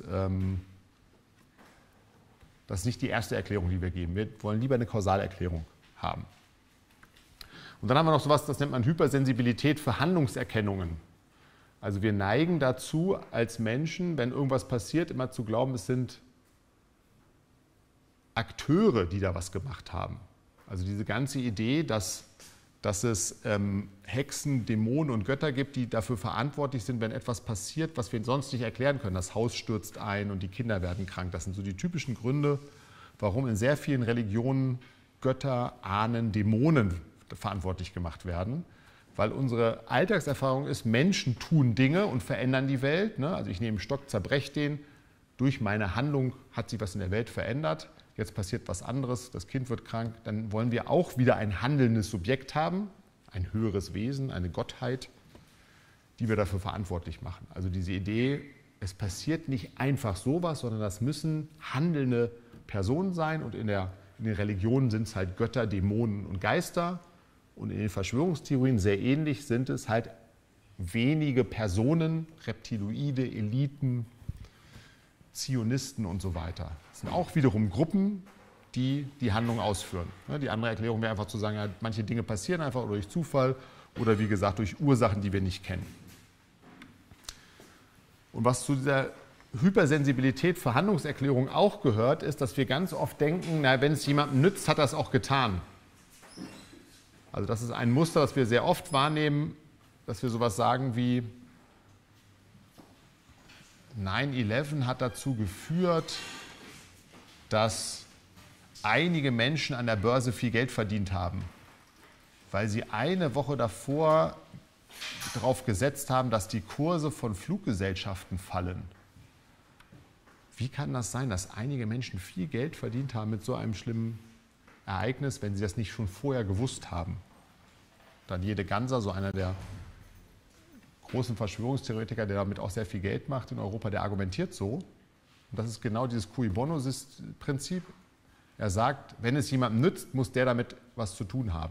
nicht die erste Erklärung, die wir geben. Wir wollen lieber eine Kausalerklärung haben. Und dann haben wir noch sowas, das nennt man Hypersensibilität für Handlungserkennungen. Also wir neigen dazu, als Menschen, wenn irgendwas passiert, immer zu glauben, es sind Akteure, die da was gemacht haben. Also diese ganze Idee, dass es Hexen, Dämonen und Götter gibt, die dafür verantwortlich sind, wenn etwas passiert, was wir sonst nicht erklären können. Das Haus stürzt ein und die Kinder werden krank. Das sind so die typischen Gründe, warum in sehr vielen Religionen Götter, Ahnen, Dämonen verantwortlich gemacht werden. Weil unsere Alltagserfahrung ist, Menschen tun Dinge und verändern die Welt. Ne? Also ich nehme einen Stock, zerbreche den. Durch meine Handlung hat sich was in der Welt verändert. Jetzt passiert was anderes, das Kind wird krank, dann wollen wir auch wieder ein handelndes Subjekt haben, ein höheres Wesen, eine Gottheit, die wir dafür verantwortlich machen. Also diese Idee, es passiert nicht einfach sowas, sondern das müssen handelnde Personen sein und in der in den Religionen sind es halt Götter, Dämonen und Geister. Und in den Verschwörungstheorien sehr ähnlich sind es halt wenige Personen, Reptiloide, Eliten, Zionisten und so weiter. Das sind auch wiederum Gruppen, die die Handlung ausführen. Die andere Erklärung wäre einfach zu sagen, ja, manche Dinge passieren einfach durch Zufall oder wie gesagt durch Ursachen, die wir nicht kennen. Und was zu dieser Hypersensibilität für Handlungserklärungen auch gehört, ist, dass wir ganz oft denken, na, wenn es jemandem nützt, hat er es auch getan. Also das ist ein Muster, das wir sehr oft wahrnehmen, dass wir sowas sagen wie 9/11 hat dazu geführt, dass einige Menschen an der Börse viel Geld verdient haben, weil sie eine Woche davor darauf gesetzt haben, dass die Kurse von Fluggesellschaften fallen. Wie kann das sein, dass einige Menschen viel Geld verdient haben mit so einem schlimmen Ereignis, wenn sie das nicht schon vorher gewusst haben? Daniele Ganser, so einer der großen Verschwörungstheoretiker, der damit auch sehr viel Geld macht in Europa, der argumentiert so. Und das ist genau dieses Cui Bono-Prinzip. Er sagt, wenn es jemandem nützt, muss der damit was zu tun haben.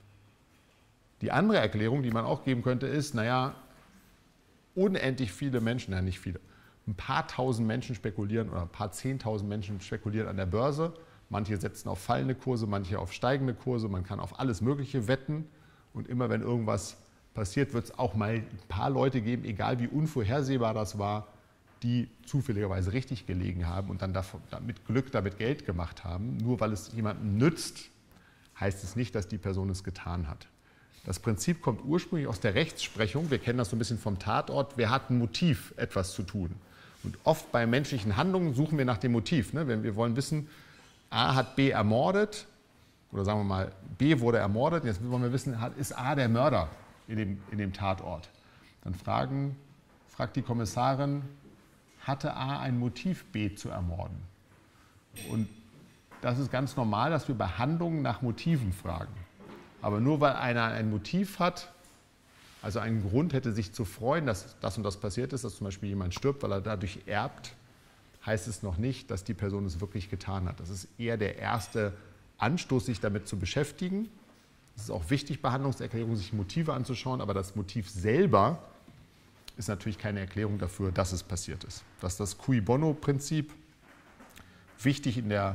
Die andere Erklärung, die man auch geben könnte, ist, naja, unendlich viele Menschen, ja nicht viele, ein paar tausend Menschen spekulieren oder ein paar 10.000 Menschen spekulieren an der Börse. Manche setzen auf fallende Kurse, manche auf steigende Kurse. Man kann auf alles Mögliche wetten. Und immer wenn irgendwas passiert, wird es auch mal ein paar Leute geben, egal wie unvorhersehbar das war, die zufälligerweise richtig gelegen haben und dann mit Glück damit Geld gemacht haben. Nur weil es jemandem nützt, heißt es nicht, dass die Person es getan hat. Das Prinzip kommt ursprünglich aus der Rechtsprechung. Wir kennen das so ein bisschen vom Tatort. Wer hat ein Motiv, etwas zu tun? Und oft bei menschlichen Handlungen suchen wir nach dem Motiv. Wenn wir wollen wissen, A hat B ermordet, oder sagen wir mal, B wurde ermordet, jetzt wollen wir wissen, ist A der Mörder in dem Tatort? Dann fragt die Kommissarin, hatte A ein Motiv, B zu ermorden? Und das ist ganz normal, dass wir bei Handlungen nach Motiven fragen. Aber nur weil einer ein Motiv hat, also einen Grund hätte, sich zu freuen, dass das und das passiert ist, dass zum Beispiel jemand stirbt, weil er dadurch erbt, heißt es noch nicht, dass die Person es wirklich getan hat. Das ist eher der erste Anstoß, sich damit zu beschäftigen. Es ist auch wichtig, bei Handlungserklärungen sich Motive anzuschauen, aber das Motiv selber ist natürlich keine Erklärung dafür, dass es passiert ist. Das ist das Cui Bono-Prinzip, wichtig in der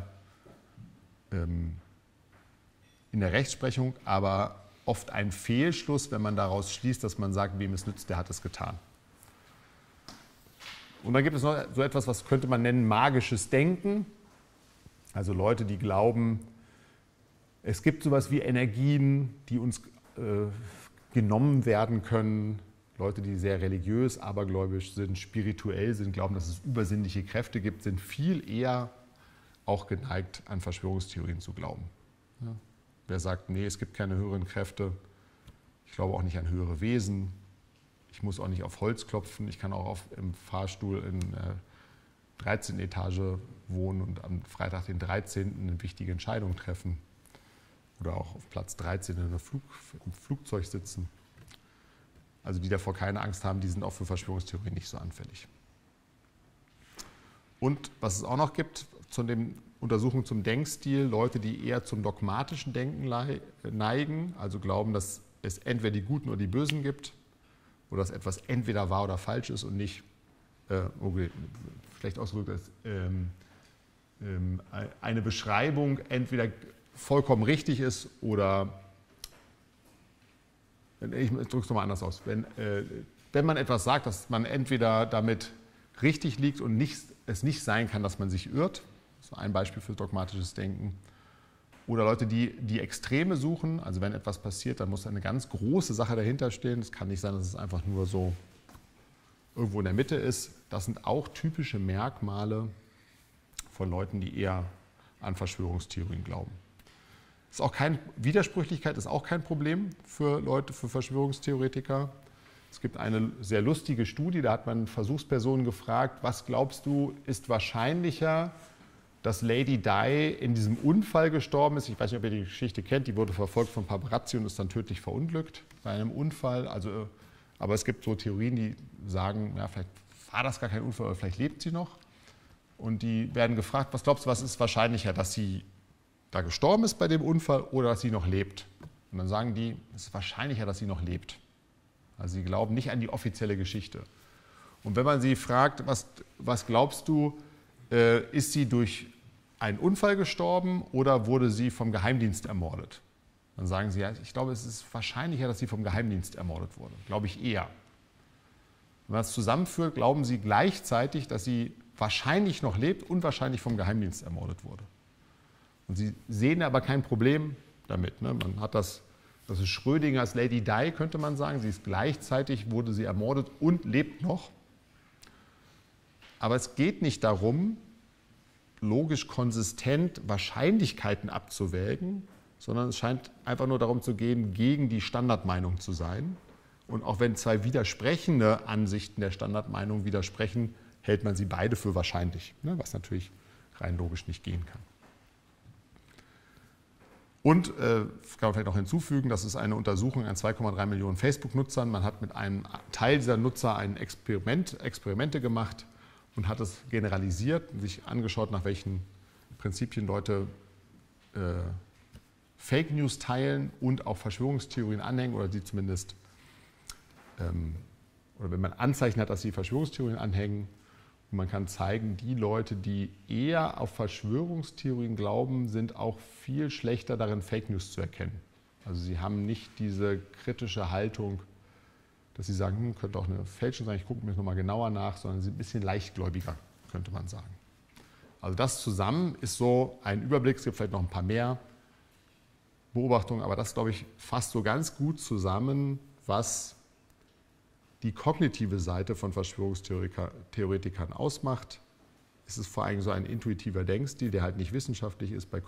Rechtsprechung, aber oft ein Fehlschluss, wenn man daraus schließt, dass man sagt, wem es nützt, der hat es getan. Und dann gibt es noch so etwas, was könnte man nennen magisches Denken. Also Leute, die glauben, es gibt sowas wie Energien, die uns genommen werden können. Leute, die sehr religiös, abergläubisch sind, spirituell sind, glauben, dass es übersinnliche Kräfte gibt, sind viel eher auch geneigt, an Verschwörungstheorien zu glauben. Ja. Wer sagt, nee, es gibt keine höheren Kräfte, ich glaube auch nicht an höhere Wesen, ich muss auch nicht auf Holz klopfen, ich kann auch im Fahrstuhl in der 13. Etage wohnen und am Freitag, den 13. eine wichtige Entscheidung treffen. Oder auch auf Platz 13 im Flugzeug sitzen. Also die davor keine Angst haben, die sind auch für Verschwörungstheorien nicht so anfällig. Und was es auch noch gibt, zu den Untersuchungen zum Denkstil, Leute, die eher zum dogmatischen Denken neigen, also glauben, dass es entweder die Guten oder die Bösen gibt, oder dass etwas entweder wahr oder falsch ist und nicht, schlecht ausgedrückt, dass eine Beschreibung entweder vollkommen richtig ist oder, ich drücke es nochmal anders aus, wenn man etwas sagt, dass man entweder damit richtig liegt und es nicht sein kann, dass man sich irrt, das ist ein Beispiel für dogmatisches Denken, oder Leute, die Extreme suchen, also wenn etwas passiert, dann muss eine ganz große Sache dahinter stehen, es kann nicht sein, dass es einfach nur so irgendwo in der Mitte ist. Das sind auch typische Merkmale von Leuten, die eher an Verschwörungstheorien glauben. Ist auch Widersprüchlichkeit ist auch kein Problem für Leute, für Verschwörungstheoretiker. Es gibt eine sehr lustige Studie, da hat man Versuchspersonen gefragt, was glaubst du, ist wahrscheinlicher, dass Lady Di in diesem Unfall gestorben ist? Ich weiß nicht, ob ihr die Geschichte kennt, die wurde verfolgt von Paparazzi und ist dann tödlich verunglückt bei einem Unfall. Aber es gibt so Theorien, die sagen, ja, vielleicht war das gar kein Unfall, oder vielleicht lebt sie noch. Und die werden gefragt, was glaubst du, was ist wahrscheinlicher, dass da gestorben ist bei dem Unfall oder dass sie noch lebt. Und dann sagen die, es ist wahrscheinlicher, dass sie noch lebt. Also sie glauben nicht an die offizielle Geschichte. Und wenn man sie fragt, was glaubst du, ist sie durch einen Unfall gestorben oder wurde sie vom Geheimdienst ermordet? Dann sagen sie, ja, ich glaube, es ist wahrscheinlicher, dass sie vom Geheimdienst ermordet wurde. Glaube ich eher. Wenn man das zusammenführt, glauben sie gleichzeitig, dass sie wahrscheinlich noch lebt und wahrscheinlich vom Geheimdienst ermordet wurde. Und sie sehen aber kein Problem damit. Ne? Man hat das ist Schrödingers Lady Di, könnte man sagen. Sie ist gleichzeitig, wurde sie ermordet und lebt noch. Aber es geht nicht darum, logisch konsistent Wahrscheinlichkeiten abzuwägen, sondern es scheint einfach nur darum zu gehen, gegen die Standardmeinung zu sein. Und auch wenn zwei widersprechende Ansichten der Standardmeinung widersprechen, hält man sie beide für wahrscheinlich, ne? Was natürlich rein logisch nicht gehen kann. Und kann man vielleicht noch hinzufügen, das ist eine Untersuchung an 2,3 Millionen Facebook-Nutzern. Man hat mit einem Teil dieser Nutzer Experimente gemacht und hat es generalisiert und sich angeschaut, nach welchen Prinzipien Leute Fake News teilen und auch Verschwörungstheorien anhängen oder die zumindest, oder wenn man Anzeichen hat, dass sie Verschwörungstheorien anhängen. Und man kann zeigen, die Leute, die eher auf Verschwörungstheorien glauben, sind auch viel schlechter darin, Fake News zu erkennen. Also sie haben nicht diese kritische Haltung, dass sie sagen, könnte auch eine Fälschung sein, ich gucke mir das nochmal genauer nach, sondern sie sind ein bisschen leichtgläubiger, könnte man sagen. Also das zusammen ist so ein Überblick, es gibt vielleicht noch ein paar mehr Beobachtungen, aber das, glaube ich, fasst so ganz gut zusammen, was die kognitive Seite von Verschwörungstheoretikern ausmacht. Es ist vor allem so ein intuitiver Denkstil, der halt nicht wissenschaftlich ist, bei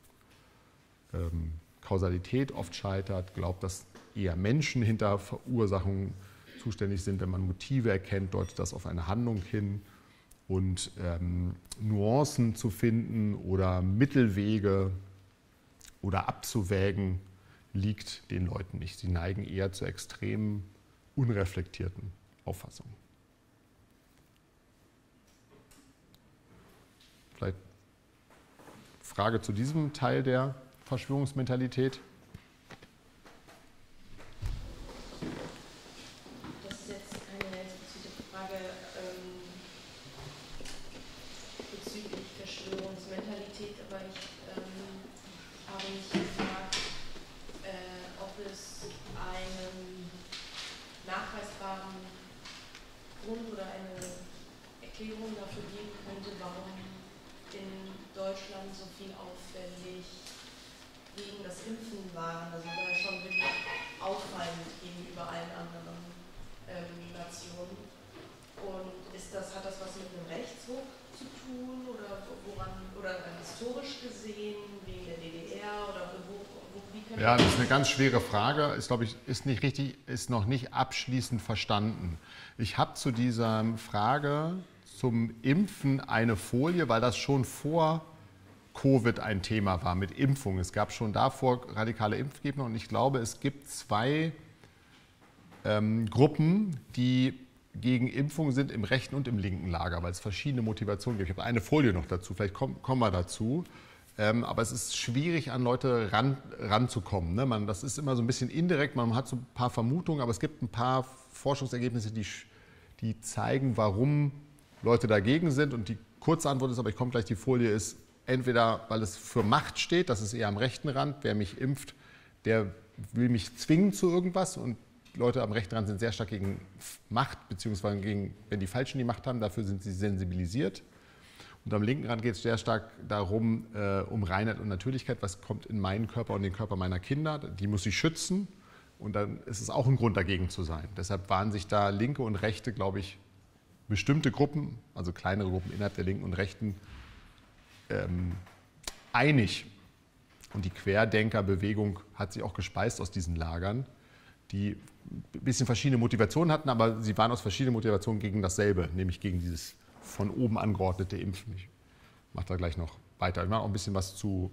Kausalität oft scheitert, glaubt, dass eher Menschen hinter Verursachungen zuständig sind. Wenn man Motive erkennt, deutet das auf eine Handlung hin. Und Nuancen zu finden oder Mittelwege oder abzuwägen, liegt den Leuten nicht. Sie neigen eher zu extremen, unreflektierten Auffassungen. Vielleicht Frage zu diesem Teil der Verschwörungsmentalität? Das ist jetzt keine explizite Frage bezüglich Verschwörungsmentalität, aber ich habe mich gefragt, ob es einen nachweisbaren Grund oder eine Erklärung dafür geben könnte, warum in Deutschland so viel auffällig gegen das Impfen waren. Also war schon wirklich auffallend gegenüber allen anderen Nationen. Und hat das was mit einem Rechtsruck zu tun oder historisch gesehen wegen der DDR oder wie können Ja, das ist eine ganz schwere Frage. Ist, glaube ich, ist noch nicht abschließend verstanden. Ich habe zu dieser Frage zum Impfen eine Folie, weil das schon vor Covid ein Thema war mit Impfung. Es gab schon davor radikale Impfgegner und ich glaube, es gibt zwei Gruppen, die gegen Impfung sind im rechten und im linken Lager, weil es verschiedene Motivationen gibt. Ich habe eine Folie noch dazu, vielleicht kommen wir dazu. Aber es ist schwierig, an Leute ranzukommen. Ne? Das ist immer so ein bisschen indirekt, man hat so ein paar Vermutungen, aber es gibt ein paar Forschungsergebnisse, die zeigen, warum Leute dagegen sind. Und die kurze Antwort ist, aber ich komme gleich, die Folie ist, entweder weil es für Macht steht, das ist eher am rechten Rand, wer mich impft, der will mich zwingen zu irgendwas und Leute am rechten Rand sind sehr stark gegen Macht, beziehungsweise gegen, wenn die Falschen die Macht haben, dafür sind sie sensibilisiert. Und am linken Rand geht es sehr stark darum, um Reinheit und Natürlichkeit, was kommt in meinen Körper und den Körper meiner Kinder, die muss ich schützen und dann ist es auch ein Grund dagegen zu sein. Deshalb waren sich da Linke und Rechte, glaube ich, bestimmte Gruppen, also kleinere Gruppen innerhalb der Linken und Rechten, einig. Und die Querdenkerbewegung hat sich auch gespeist aus diesen Lagern, die ein bisschen verschiedene Motivationen hatten, aber sie waren aus verschiedenen Motivationen gegen dasselbe, nämlich gegen dieses von oben angeordnete Impfen. Ich mache da gleich noch weiter. Ich mache auch ein bisschen was zu,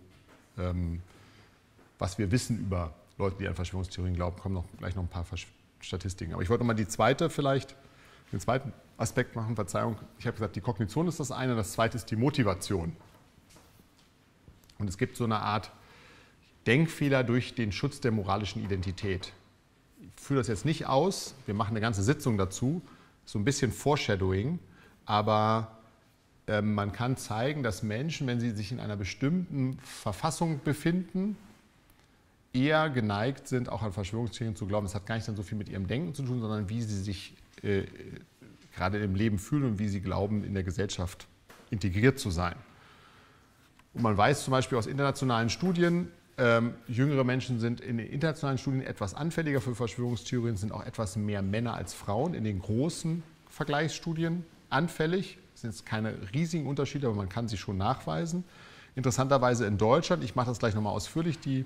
was wir wissen über Leute, die an Verschwörungstheorien glauben. Kommen gleich noch ein paar Statistiken. Aber ich wollte noch mal den zweiten Aspekt machen. Verzeihung, ich habe gesagt, die Kognition ist das eine, das zweite ist die Motivation. Und es gibt so eine Art Denkfehler durch den Schutz der moralischen Identität. Ich führe das jetzt nicht aus, wir machen eine ganze Sitzung dazu, so ein bisschen Foreshadowing, aber man kann zeigen, dass Menschen, wenn sie sich in einer bestimmten Verfassung befinden, eher geneigt sind, auch an Verschwörungstheorien zu glauben. Das hat gar nicht dann so viel mit ihrem Denken zu tun, sondern wie sie sich gerade im Leben fühlen und wie sie glauben, in der Gesellschaft integriert zu sein. Und man weiß zum Beispiel aus internationalen Studien, jüngere Menschen sind in den internationalen Studien etwas anfälliger für Verschwörungstheorien, sind auch etwas mehr Männer als Frauen in den großen Vergleichsstudien anfällig. Das sind jetzt keine riesigen Unterschiede, aber man kann sie schon nachweisen. Interessanterweise in Deutschland, ich mache das gleich nochmal ausführlich, die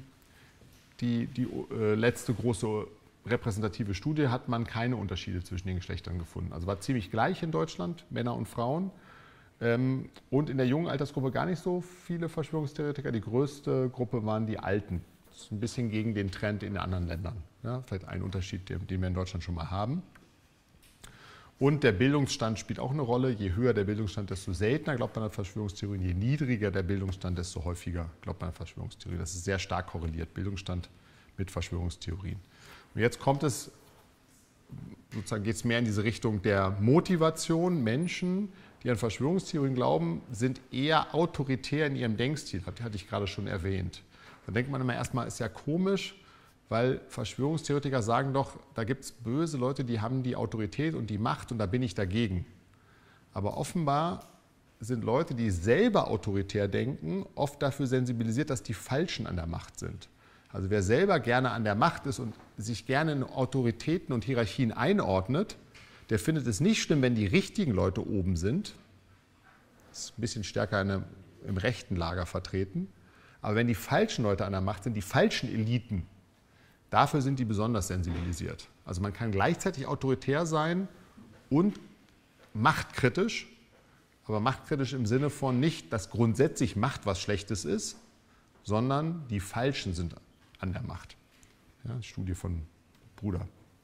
letzte große repräsentative Studie hat man keine Unterschiede zwischen den Geschlechtern gefunden. Also war ziemlich gleich in Deutschland, Männer und Frauen. Und in der jungen Altersgruppe gar nicht so viele Verschwörungstheoretiker. Die größte Gruppe waren die Alten. Das ist ein bisschen gegen den Trend in den anderen Ländern. Ja, vielleicht ein Unterschied, den wir in Deutschland schon mal haben. Und der Bildungsstand spielt auch eine Rolle. Je höher der Bildungsstand, desto seltener glaubt man an Verschwörungstheorien. Je niedriger der Bildungsstand, desto häufiger glaubt man an Verschwörungstheorien. Das ist sehr stark korreliert, Bildungsstand mit Verschwörungstheorien. Und jetzt kommt es, sozusagen geht es mehr in diese Richtung der Motivation. Menschen, die an Verschwörungstheorien glauben, sind eher autoritär in ihrem Denkstil. Das hatte ich gerade schon erwähnt. Da denkt man immer erstmal, ist ja komisch, weil Verschwörungstheoretiker sagen doch, da gibt es böse Leute, die haben die Autorität und die Macht und da bin ich dagegen. Aber offenbar sind Leute, die selber autoritär denken, oft dafür sensibilisiert, dass die Falschen an der Macht sind. Also wer selber gerne an der Macht ist und sich gerne in Autoritäten und Hierarchien einordnet, der findet es nicht schlimm, wenn die richtigen Leute oben sind. Das ist ein bisschen stärker im rechten Lager vertreten. Aber wenn die falschen Leute an der Macht sind, die falschen Eliten, dafür sind die besonders sensibilisiert. Also man kann gleichzeitig autoritär sein und machtkritisch, aber machtkritisch im Sinne von nicht, dass grundsätzlich Macht was Schlechtes ist, sondern die Falschen sind an der Macht. Ja, Studie von Bruder.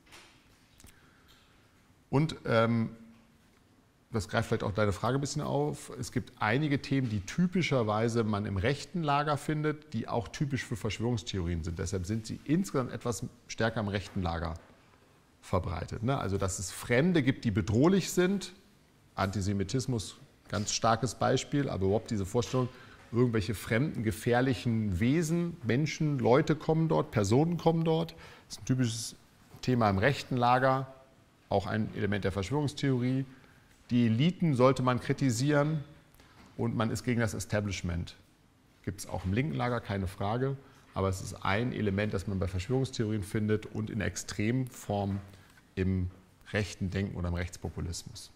Und das greift vielleicht auch deine Frage ein bisschen auf. Es gibt einige Themen, die typischerweise man im rechten Lager findet, die auch typisch für Verschwörungstheorien sind. Deshalb sind sie insgesamt etwas stärker im rechten Lager verbreitet. Also dass es Fremde gibt, die bedrohlich sind. Antisemitismus, ganz starkes Beispiel, aber überhaupt diese Vorstellung, irgendwelche fremden, gefährlichen Wesen, Menschen, Leute kommen dort, Personen kommen dort. Das ist ein typisches Thema im rechten Lager, auch ein Element der Verschwörungstheorie. Die Eliten sollte man kritisieren und man ist gegen das Establishment. Gibt es auch im linken Lager, keine Frage, aber es ist ein Element, das man bei Verschwörungstheorien findet und in Extremform im rechten Denken oder im Rechtspopulismus.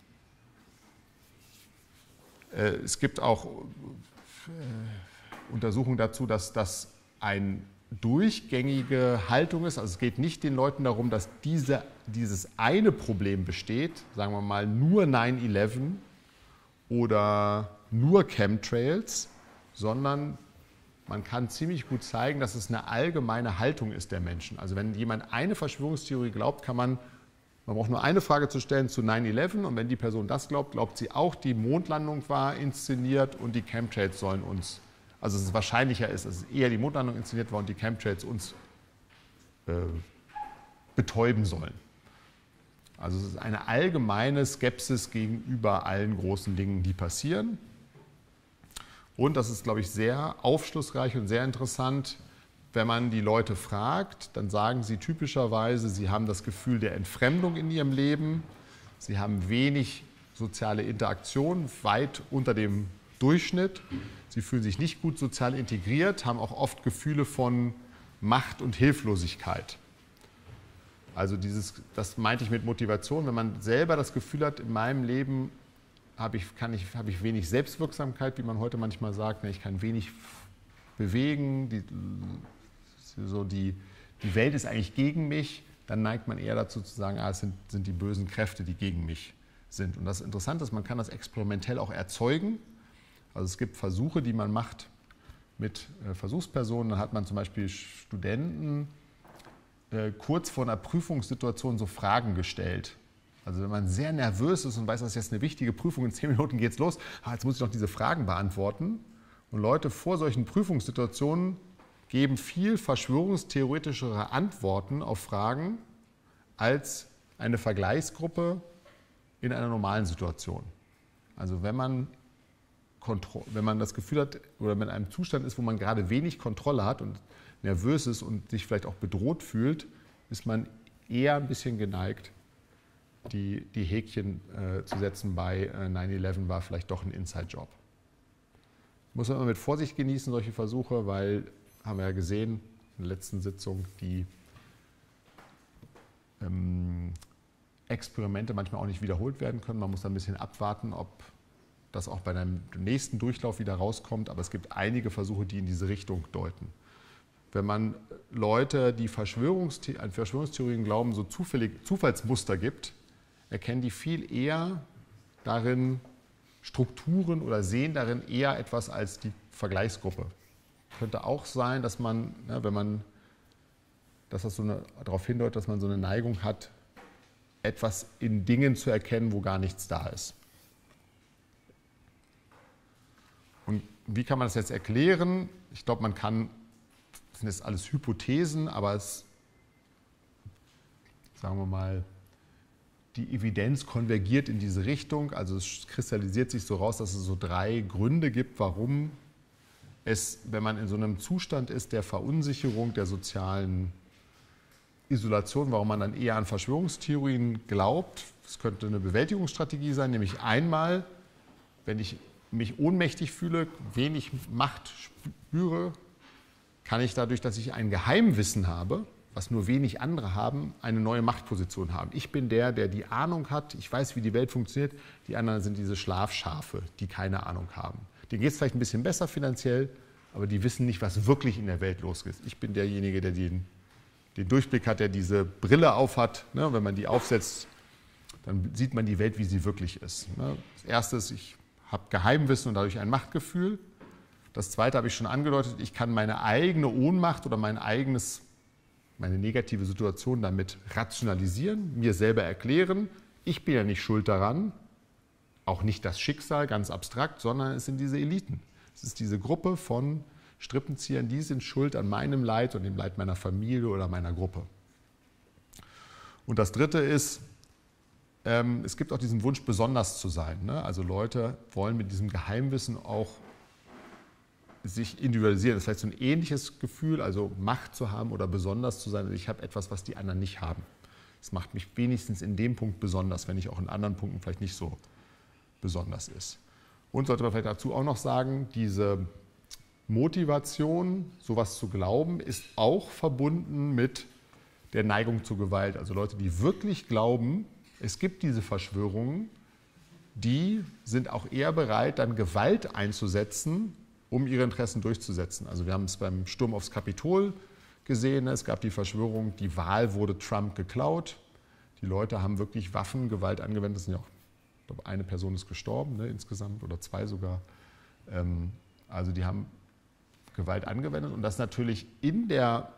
Es gibt auch Untersuchungen dazu, dass das eine durchgängige Haltung ist. Also es geht nicht den Leuten darum, dass dieses eine Problem besteht, sagen wir mal nur 9/11 oder nur Chemtrails, sondern man kann ziemlich gut zeigen, dass es eine allgemeine Haltung ist der Menschen. Also wenn jemand eine Verschwörungstheorie glaubt, man braucht nur eine Frage zu stellen zu 9/11 und wenn die Person das glaubt, glaubt sie auch, die Mondlandung war inszeniert und die Chemtrails sollen uns, also es wahrscheinlicher ist, dass es eher die Mondlandung inszeniert war und die Chemtrails uns betäuben sollen. Also es ist eine allgemeine Skepsis gegenüber allen großen Dingen, die passieren. Und das ist, glaube ich, sehr aufschlussreich und sehr interessant. Wenn man die Leute fragt, dann sagen sie typischerweise, sie haben das Gefühl der Entfremdung in ihrem Leben, sie haben wenig soziale Interaktion, weit unter dem Durchschnitt, sie fühlen sich nicht gut sozial integriert, haben auch oft Gefühle von Macht und Hilflosigkeit. Also das meinte ich mit Motivation, wenn man selber das Gefühl hat, in meinem Leben habe ich wenig Selbstwirksamkeit, wie man heute manchmal sagt, ich kann wenig bewegen, die Welt ist eigentlich gegen mich, dann neigt man eher dazu zu sagen, es sind die bösen Kräfte, die gegen mich sind. Und das Interessante ist, man kann das experimentell auch erzeugen. Also es gibt Versuche, die man macht mit Versuchspersonen. Dann hat man zum Beispiel Studenten kurz vor einer Prüfungssituation so Fragen gestellt. Also wenn man sehr nervös ist und weiß, das ist jetzt eine wichtige Prüfung, in 10 Minuten geht es los, jetzt muss ich noch diese Fragen beantworten. Und Leute vor solchen Prüfungssituationen geben viel verschwörungstheoretischere Antworten auf Fragen als eine Vergleichsgruppe in einer normalen Situation. Also wenn man das Gefühl hat oder in einem Zustand ist, wo man gerade wenig Kontrolle hat und nervös ist und sich vielleicht auch bedroht fühlt, ist man eher ein bisschen geneigt, die Häkchen zu setzen bei 9/11 war vielleicht doch ein Inside-Job. Muss man immer mit Vorsicht genießen, solche Versuche, weil, haben wir ja gesehen in der letzten Sitzung, die Experimente manchmal auch nicht wiederholt werden können. Man muss da ein bisschen abwarten, ob das auch bei einem nächsten Durchlauf wieder rauskommt. Aber es gibt einige Versuche, die in diese Richtung deuten. Wenn man Leute, die an Verschwörungstheorien glauben, so Zufallsmuster gibt, erkennen die viel eher darin Strukturen oder sehen darin eher etwas als die Vergleichsgruppe. Könnte auch sein, dass man, dass das darauf hindeutet, dass man so eine Neigung hat, etwas in Dingen zu erkennen, wo gar nichts da ist. Und wie kann man das jetzt erklären? Ich glaube, das sind jetzt alles Hypothesen, aber sagen wir mal, die Evidenz konvergiert in diese Richtung. Also es kristallisiert sich so raus, dass es so 3 Gründe gibt, warum es, wenn man in so einem Zustand ist der Verunsicherung, der sozialen Isolation, warum man dann eher an Verschwörungstheorien glaubt. Es könnte eine Bewältigungsstrategie sein, nämlich einmal, wenn ich mich ohnmächtig fühle, wenig Macht spüre, kann ich dadurch, dass ich ein Geheimwissen habe, was nur wenig andere haben, eine neue Machtposition haben. Ich bin der die Ahnung hat, ich weiß, wie die Welt funktioniert, die anderen sind diese Schlafschafe, die keine Ahnung haben. Denen geht es vielleicht ein bisschen besser finanziell, aber die wissen nicht, was wirklich in der Welt los ist. Ich bin derjenige, der den Durchblick hat, der diese Brille aufhat. Ne? Wenn man die aufsetzt, dann sieht man die Welt, wie sie wirklich ist. Ne? Das Erste ist, ich habe Geheimwissen und dadurch ein Machtgefühl. Das Zweite habe ich schon angedeutet, ich kann meine eigene Ohnmacht oder meine negative Situation damit rationalisieren, mir selber erklären. Ich bin ja nicht schuld daran, auch nicht das Schicksal, ganz abstrakt, sondern es sind diese Eliten. Es ist diese Gruppe von Strippenziehern, die sind schuld an meinem Leid und dem Leid meiner Familie oder meiner Gruppe. Und das Dritte ist, es gibt auch diesen Wunsch, besonders zu sein. Ne? Also Leute wollen mit diesem Geheimwissen auch sich individualisieren. Das ist vielleicht so ein ähnliches Gefühl, also Macht zu haben oder besonders zu sein. Also ich habe etwas, was die anderen nicht haben. Das macht mich wenigstens in dem Punkt besonders, wenn ich auch in anderen Punkten vielleicht nicht so besonders ist. Und sollte man vielleicht dazu auch noch sagen, diese Motivation, sowas zu glauben, ist auch verbunden mit der Neigung zur Gewalt. Also Leute, die wirklich glauben, es gibt diese Verschwörungen, die sind auch eher bereit, dann Gewalt einzusetzen, um ihre Interessen durchzusetzen. Also wir haben es beim Sturm aufs Kapitol gesehen, es gab die Verschwörung, die Wahl wurde Trump geklaut. Die Leute haben wirklich Waffengewalt angewendet. Das sind ja auch, ich glaube, eine Person ist gestorben, ne, insgesamt, oder 2 sogar. Also die haben Gewalt angewendet und das natürlich in der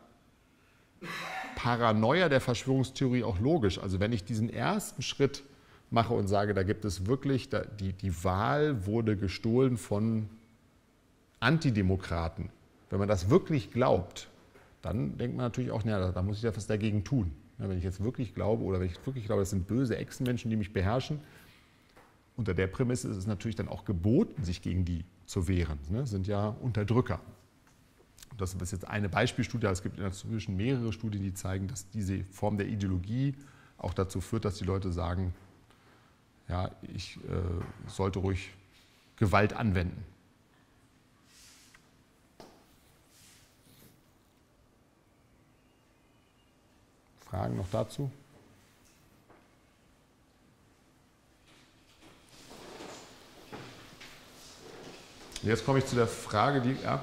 Paranoia der Verschwörungstheorie auch logisch. Also wenn ich diesen ersten Schritt mache und sage, da gibt es wirklich, die Wahl wurde gestohlen von Antidemokraten. Wenn man das wirklich glaubt, dann denkt man natürlich auch, ja, da muss ich ja was dagegen tun. Ja, wenn ich jetzt wirklich glaube, oder wenn ich wirklich glaube, das sind böse Echsenmenschen, die mich beherrschen, unter der Prämisse ist es natürlich dann auch geboten, sich gegen die zu wehren. Das sind ja Unterdrücker. Das ist jetzt eine Beispielstudie, aber es gibt inzwischen mehrere Studien, die zeigen, dass diese Form der Ideologie auch dazu führt, dass die Leute sagen, ja, ich sollte ruhig Gewalt anwenden. Fragen noch dazu? Jetzt komme ich zu der Frage, die... Ja.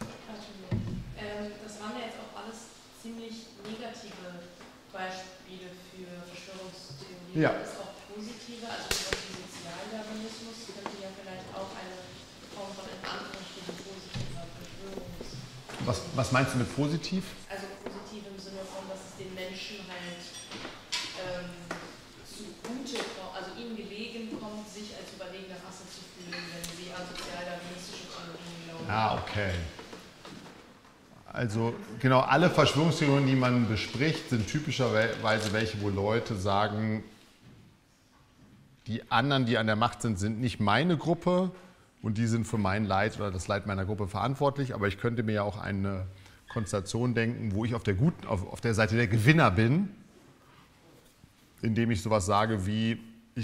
Das waren ja jetzt auch alles ziemlich negative Beispiele für Verschwörungstheorien. Ja. Gibt es auch positive, also sowas wie Sozialdarwinismus könnte ja vielleicht auch eine Form von in Anführungsstrichen positiver Verschwörung. Was meinst du mit positiv? Also positiv im Sinne von, dass es den Menschen halt zugute kommt, also ihnen gelegen kommt, sich als überlegene Rasse zu fühlen, wenn sie an sozialdarwinistische Theorien glauben. Ah, okay. Also genau, alle Verschwörungstheorien, die man bespricht, sind typischerweise welche, wo Leute sagen, die anderen, die an der Macht sind, sind nicht meine Gruppe und die sind für mein Leid oder das Leid meiner Gruppe verantwortlich. Aber ich könnte mir ja auch eine Konstellation denken, wo ich auf der Seite der Gewinner bin, indem ich sowas sage wie,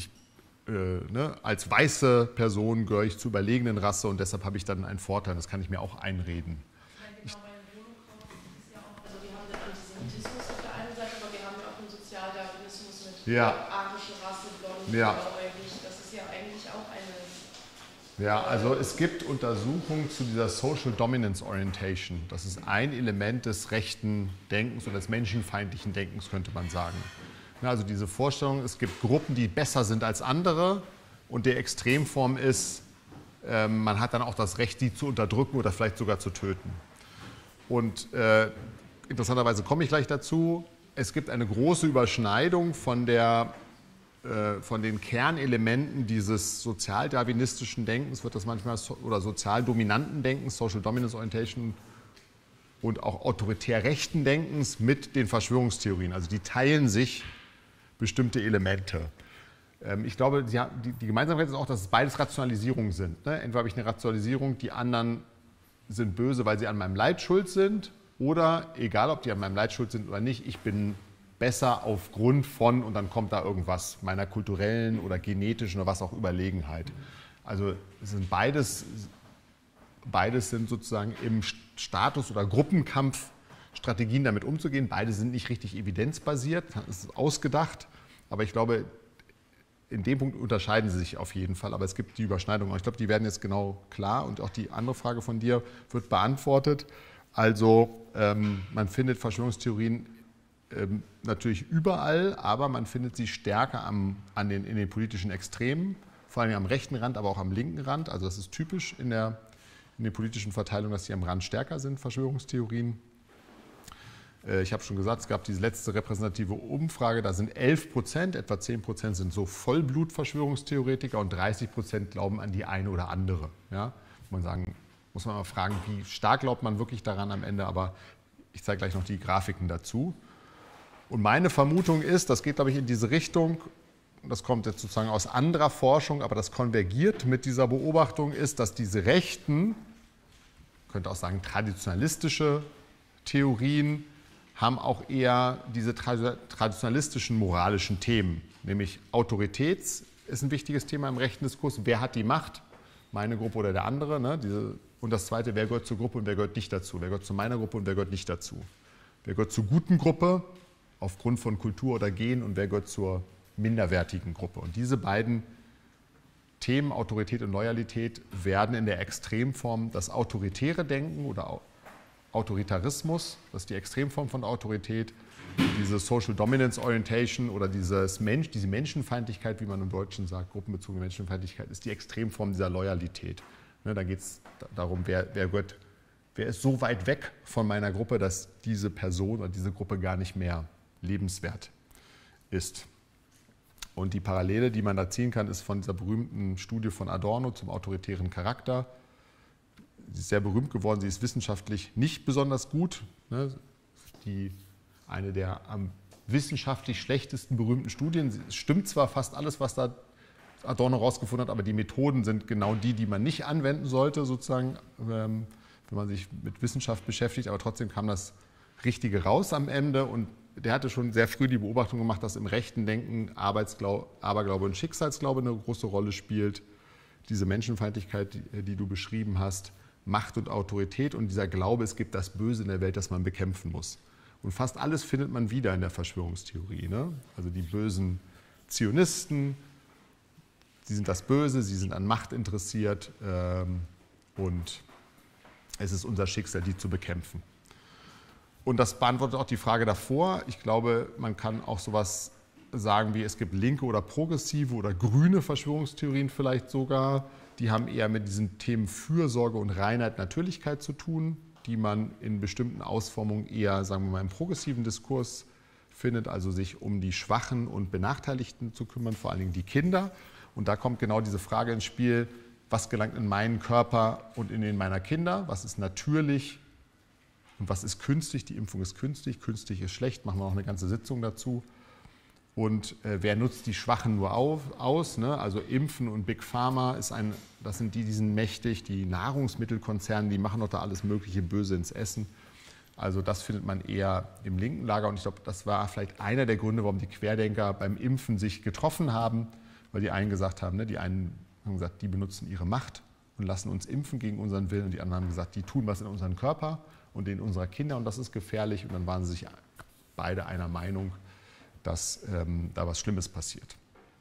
als weiße Person gehöre ich zur überlegenen Rasse und deshalb habe ich dann einen Vorteil. Das kann ich mir auch einreden. Ja, genau, beim Holocaust ist ja auch, also wir haben den Antisemitismus auf der einen Seite, aber wir haben ja auch den Sozialdarwinismus mit arische Rasse, blond, blauäugig. Das ist ja eigentlich auch eine... Ja, also es gibt Untersuchungen zu dieser Social Dominance Orientation. Das ist ein Element des rechten Denkens oder des menschenfeindlichen Denkens, könnte man sagen. Also diese Vorstellung, es gibt Gruppen, die besser sind als andere und die Extremform ist, man hat dann auch das Recht, die zu unterdrücken oder vielleicht sogar zu töten. Und interessanterweise komme ich gleich dazu, es gibt eine große Überschneidung von den Kernelementen dieses sozialdarwinistischen Denkens, wird das manchmal, oder sozial dominanten Denkens, Social Dominance Orientation, und auch autoritär rechten Denkens mit den Verschwörungstheorien. Also die teilen sich bestimmte Elemente. Ich glaube, die Gemeinsamkeit ist auch, dass es beides Rationalisierungen sind. Entweder habe ich eine Rationalisierung, die anderen sind böse, weil sie an meinem Leid schuld sind, oder egal, ob die an meinem Leid schuld sind oder nicht, ich bin besser aufgrund von, und dann kommt da irgendwas, meiner kulturellen oder genetischen oder was auch Überlegenheit. Also es sind beides sind sozusagen im Status- oder Gruppenkampf Strategien damit umzugehen. Beide sind nicht richtig evidenzbasiert, es ist ausgedacht, aber ich glaube, in dem Punkt unterscheiden sie sich auf jeden Fall, aber es gibt die Überschneidungen. Ich glaube, die werden jetzt genau klar und auch die andere Frage von dir wird beantwortet. Also man findet Verschwörungstheorien natürlich überall, aber man findet sie stärker in den politischen Extremen, vor allem am rechten Rand, aber auch am linken Rand. Also das ist typisch in der politischen Verteilung, dass sie am Rand stärker sind, Verschwörungstheorien. Ich habe schon gesagt, es gab diese letzte repräsentative Umfrage, da sind 11%, etwa 10% sind so Vollblut-Verschwörungstheoretiker und 30% glauben an die eine oder andere. Ja? Muss man mal fragen, wie stark glaubt man wirklich daran am Ende, aber ich zeige gleich noch die Grafiken dazu. Und meine Vermutung ist, das geht, glaube ich, in diese Richtung, das kommt jetzt sozusagen aus anderer Forschung, aber das konvergiert mit dieser Beobachtung, ist, dass diese rechten, könnte auch sagen traditionalistische Theorien, haben auch eher diese traditionalistischen moralischen Themen, nämlich Autorität ist ein wichtiges Thema im rechten Diskurs. Wer hat die Macht? Meine Gruppe oder der andere? Ne? Und das Zweite, wer gehört zur Gruppe und wer gehört nicht dazu? Wer gehört zu meiner Gruppe und wer gehört nicht dazu? Wer gehört zur guten Gruppe aufgrund von Kultur oder Gen und wer gehört zur minderwertigen Gruppe? Und diese beiden Themen, Autorität und Loyalität, werden in der Extremform das autoritäre Denken oder Autoritarismus, das ist die Extremform von Autorität, diese Social Dominance Orientation oder diese Menschenfeindlichkeit, wie man im Deutschen sagt, gruppenbezogene Menschenfeindlichkeit, ist die Extremform dieser Loyalität. Da geht es darum, wer ist so weit weg von meiner Gruppe, dass diese Person oder diese Gruppe gar nicht mehr lebenswert ist. Und die Parallele, die man da ziehen kann, ist von dieser berühmten Studie von Adorno zum autoritären Charakter. Sie ist sehr berühmt geworden, sie ist wissenschaftlich nicht besonders gut. Eine der am wissenschaftlich schlechtesten berühmten Studien. Es stimmt zwar fast alles, was da Adorno herausgefunden hat, aber die Methoden sind genau die man nicht anwenden sollte, sozusagen, wenn man sich mit Wissenschaft beschäftigt, aber trotzdem kam das Richtige raus am Ende und der hatte schon sehr früh die Beobachtung gemacht, dass im rechten Denken Aberglaube und Schicksalsglaube eine große Rolle spielt. Diese Menschenfeindlichkeit, die du beschrieben hast, Macht und Autorität und dieser Glaube, es gibt das Böse in der Welt, das man bekämpfen muss. Und fast alles findet man wieder in der Verschwörungstheorie. Ne? Also die bösen Zionisten, sie sind das Böse, sie sind an Macht interessiert und es ist unser Schicksal, die zu bekämpfen. Und das beantwortet auch die Frage davor. Ich glaube, man kann auch sowas sagen wie, es gibt linke oder progressive oder grüne Verschwörungstheorien vielleicht sogar. Die haben eher mit diesen Themen Fürsorge und Reinheit, Natürlichkeit zu tun, die man in bestimmten Ausformungen eher, sagen wir mal, im progressiven Diskurs findet, also sich um die Schwachen und Benachteiligten zu kümmern, vor allen Dingen die Kinder. Und da kommt genau diese Frage ins Spiel, was gelangt in meinen Körper und in den meiner Kinder, was ist natürlich und was ist künstlich. Die Impfung ist künstlich, künstlich ist schlecht, machen wir noch eine ganze Sitzung dazu. Und wer nutzt die Schwachen nur aus? Ne? Also Impfen und Big Pharma, das sind die sind mächtig, die Nahrungsmittelkonzerne, die machen doch da alles mögliche Böse ins Essen. Also das findet man eher im linken Lager und ich glaube, das war vielleicht einer der Gründe, warum die Querdenker beim Impfen sich getroffen haben, weil die einen gesagt haben, ne, die einen haben gesagt, die benutzen ihre Macht und lassen uns impfen gegen unseren Willen und die anderen haben gesagt, die tun was in unseren Körper und in unserer Kinder und das ist gefährlich und dann waren sie sich beide einer Meinung, dass da was Schlimmes passiert.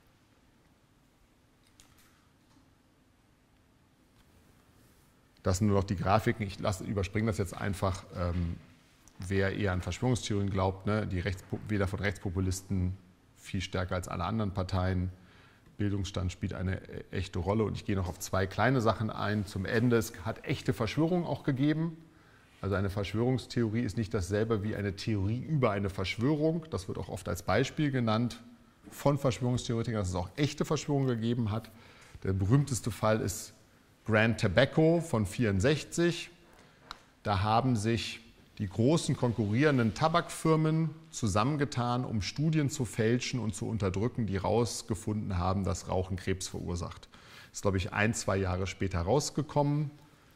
Das sind nur noch die Grafiken, ich überspringe das jetzt einfach. Wer eher an Verschwörungstheorien glaubt, ne, die weder von Rechtspopulisten viel stärker als alle anderen Parteien. Bildungsstand spielt eine echte Rolle und ich gehe noch auf zwei kleine Sachen ein. Zum Ende, es hat echte Verschwörungen auch gegeben. Also eine Verschwörungstheorie ist nicht dasselbe wie eine Theorie über eine Verschwörung. Das wird auch oft als Beispiel genannt von Verschwörungstheoretikern, dass es auch echte Verschwörungen gegeben hat. Der berühmteste Fall ist Grand Tobacco von 1964. Da haben sich die großen konkurrierenden Tabakfirmen zusammengetan, um Studien zu fälschen und zu unterdrücken, die herausgefunden haben, dass Rauchen Krebs verursacht. Das ist, glaube ich, 1-2 Jahre später rausgekommen.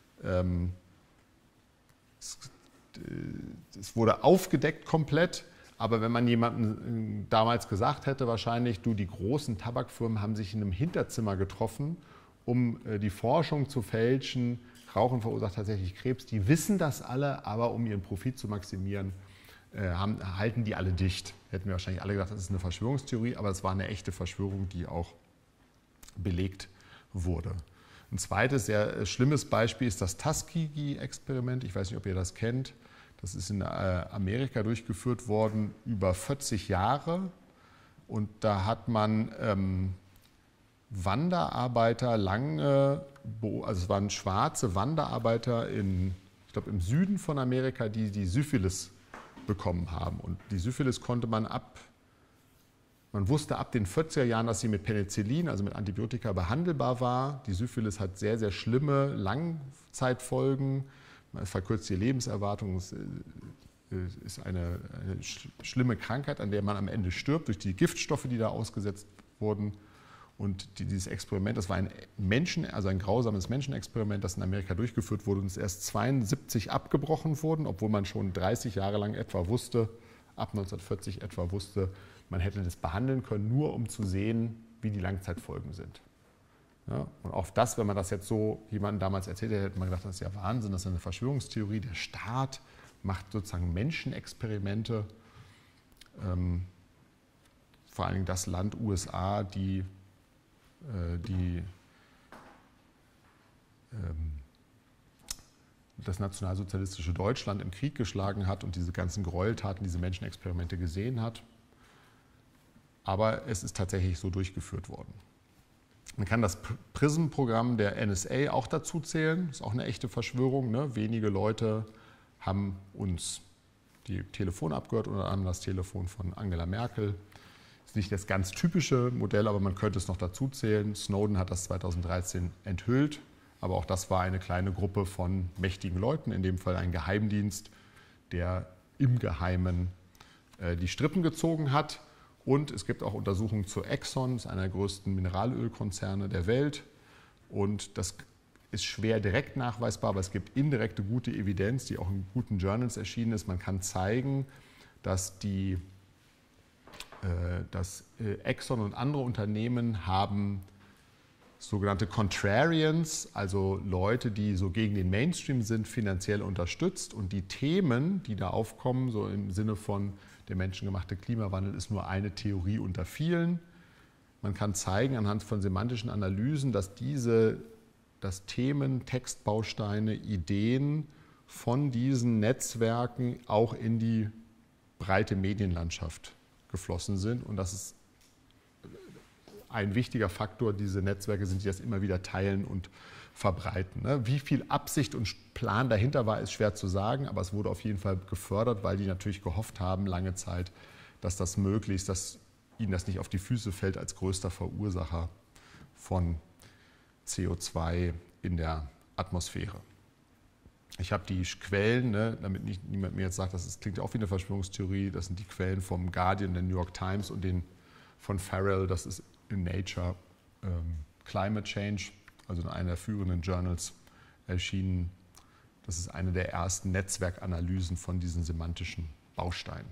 Es wurde aufgedeckt komplett, aber wenn man jemandem damals gesagt hätte, wahrscheinlich, die großen Tabakfirmen haben sich in einem Hinterzimmer getroffen, um die Forschung zu fälschen, Rauchen verursacht tatsächlich Krebs, die wissen das alle, aber um ihren Profit zu maximieren, halten die alle dicht. Hätten wir wahrscheinlich alle gedacht, das ist eine Verschwörungstheorie, aber es war eine echte Verschwörung, die auch belegt wurde. Ein zweites sehr schlimmes Beispiel ist das Tuskegee-Experiment. Ich weiß nicht, ob ihr das kennt. Das ist in Amerika durchgeführt worden über 40 Jahre. Und da hat man Wanderarbeiter also es waren schwarze Wanderarbeiter ich glaube im Süden von Amerika, die Syphilis bekommen haben. Und die Syphilis konnte man wusste ab den 40er Jahren, dass sie mit Penicillin, also mit Antibiotika, behandelbar war. Die Syphilis hat sehr, sehr schlimme Langzeitfolgen. Es verkürzt die Lebenserwartung. Es ist eine schlimme Krankheit, an der man am Ende stirbt, durch die Giftstoffe, die da ausgesetzt wurden. Und dieses Experiment, das war ein grausames Menschenexperiment, das in Amerika durchgeführt wurde und es erst 1972 abgebrochen wurde, obwohl man schon 30 Jahre lang etwa wusste, ab 1940 etwa wusste, man hätte das behandeln können, nur um zu sehen, wie die Langzeitfolgen sind. Ja, und auch das, wenn man das jetzt so jemandem damals erzählt hätte, hätte man gedacht, das ist ja Wahnsinn, das ist eine Verschwörungstheorie. Der Staat macht sozusagen Menschenexperimente. Vor allen Dingen das Land USA, die das nationalsozialistische Deutschland im Krieg geschlagen hat und diese ganzen Gräueltaten, diese Menschenexperimente gesehen hat. Aber es ist tatsächlich so durchgeführt worden. Man kann das PRISM-Programm der NSA auch dazu zählen. Das ist auch eine echte Verschwörung. Ne? Wenige Leute haben uns die Telefone abgehört, unter anderem das Telefon von Angela Merkel. Das ist nicht das ganz typische Modell, aber man könnte es noch dazu zählen. Snowden hat das 2013 enthüllt, aber auch das war eine kleine Gruppe von mächtigen Leuten, in dem Fall ein Geheimdienst, der im Geheimen die Strippen gezogen hat. Und es gibt auch Untersuchungen zu Exxon, das ist einer der größten Mineralölkonzerne der Welt. Und das ist schwer direkt nachweisbar, aber es gibt indirekte gute Evidenz, die auch in guten Journals erschienen ist. Man kann zeigen, dass Exxon und andere Unternehmen haben sogenannte Contrarians, also Leute, die so gegen den Mainstream sind, finanziell unterstützt. Und die Themen, die da aufkommen, so im Sinne von der menschengemachte Klimawandel, ist nur eine Theorie unter vielen. Man kann zeigen anhand von semantischen Analysen, dass Themen, Textbausteine, Ideen von diesen Netzwerken auch in die breite Medienlandschaft geflossen sind. Und das ist ein wichtiger Faktor, diese Netzwerke sind, die das immer wieder teilen und verbreiten. Wie viel Absicht und Plan dahinter war, ist schwer zu sagen, aber es wurde auf jeden Fall gefördert, weil die natürlich gehofft haben, lange Zeit, dass das dass ihnen das nicht auf die Füße fällt als größter Verursacher von CO2 in der Atmosphäre. Ich habe die Quellen, ne, damit niemand mir jetzt sagt, das klingt ja auch wie eine Verschwörungstheorie, das sind die Quellen vom Guardian, der New York Times und den von Farrell, das ist in Nature Climate Change, also in einer der führenden Journals erschienen. Das ist eine der ersten Netzwerkanalysen von diesen semantischen Bausteinen.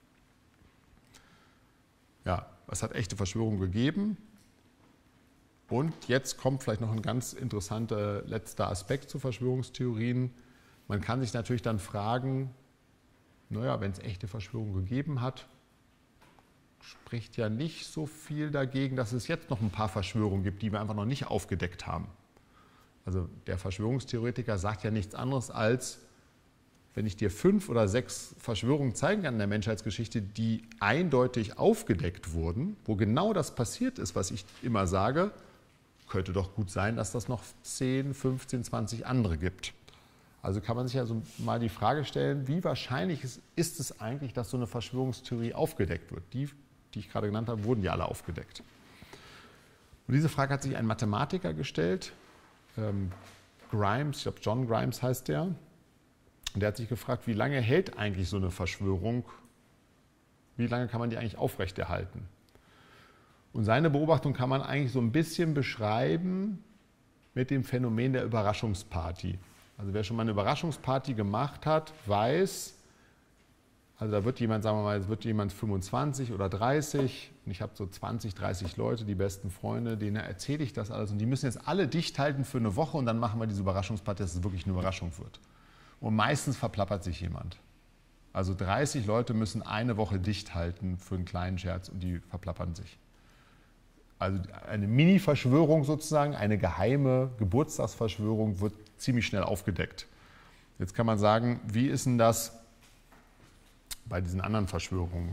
Ja, es hat echte Verschwörungen gegeben. Und jetzt kommt vielleicht noch ein ganz interessanter letzter Aspekt zu Verschwörungstheorien. Man kann sich natürlich dann fragen, naja, wenn es echte Verschwörungen gegeben hat, spricht ja nicht so viel dagegen, dass es jetzt noch ein paar Verschwörungen gibt, die wir einfach noch nicht aufgedeckt haben. Also der Verschwörungstheoretiker sagt ja nichts anderes als, wenn ich dir 5 oder 6 Verschwörungen zeigen kann in der Menschheitsgeschichte, die eindeutig aufgedeckt wurden, wo genau das passiert ist, was ich immer sage, könnte doch gut sein, dass das noch 10, 15, 20 andere gibt. Also kann man sich also mal die Frage stellen, wie wahrscheinlich ist es eigentlich, dass so eine Verschwörungstheorie aufgedeckt wird? Die ich gerade genannt habe, wurden ja alle aufgedeckt. Und diese Frage hat sich ein Mathematiker gestellt, Grimes, ich glaube John Grimes heißt der, und der hat sich gefragt, wie lange hält eigentlich so eine Verschwörung, wie lange kann man die eigentlich aufrechterhalten? Und seine Beobachtung kann man eigentlich so ein bisschen beschreiben mit dem Phänomen der Überraschungsparty. Also wer schon mal eine Überraschungsparty gemacht hat, weiß, also da wird jemand, sagen wir mal, es wird jemand 25 oder 30 und ich habe so 20, 30 Leute, die besten Freunde, denen erzähle ich das alles und die müssen jetzt alle dicht halten für eine Woche und dann machen wir diese Überraschungsparty, dass es wirklich eine Überraschung wird. Und meistens verplappert sich jemand. Also 30 Leute müssen eine Woche dicht halten für einen kleinen Scherz und die verplappern sich. Also eine Mini-Verschwörung sozusagen, eine geheime Geburtstagsverschwörung wird ziemlich schnell aufgedeckt. Jetzt kann man sagen, wie ist denn das bei diesen anderen Verschwörungen?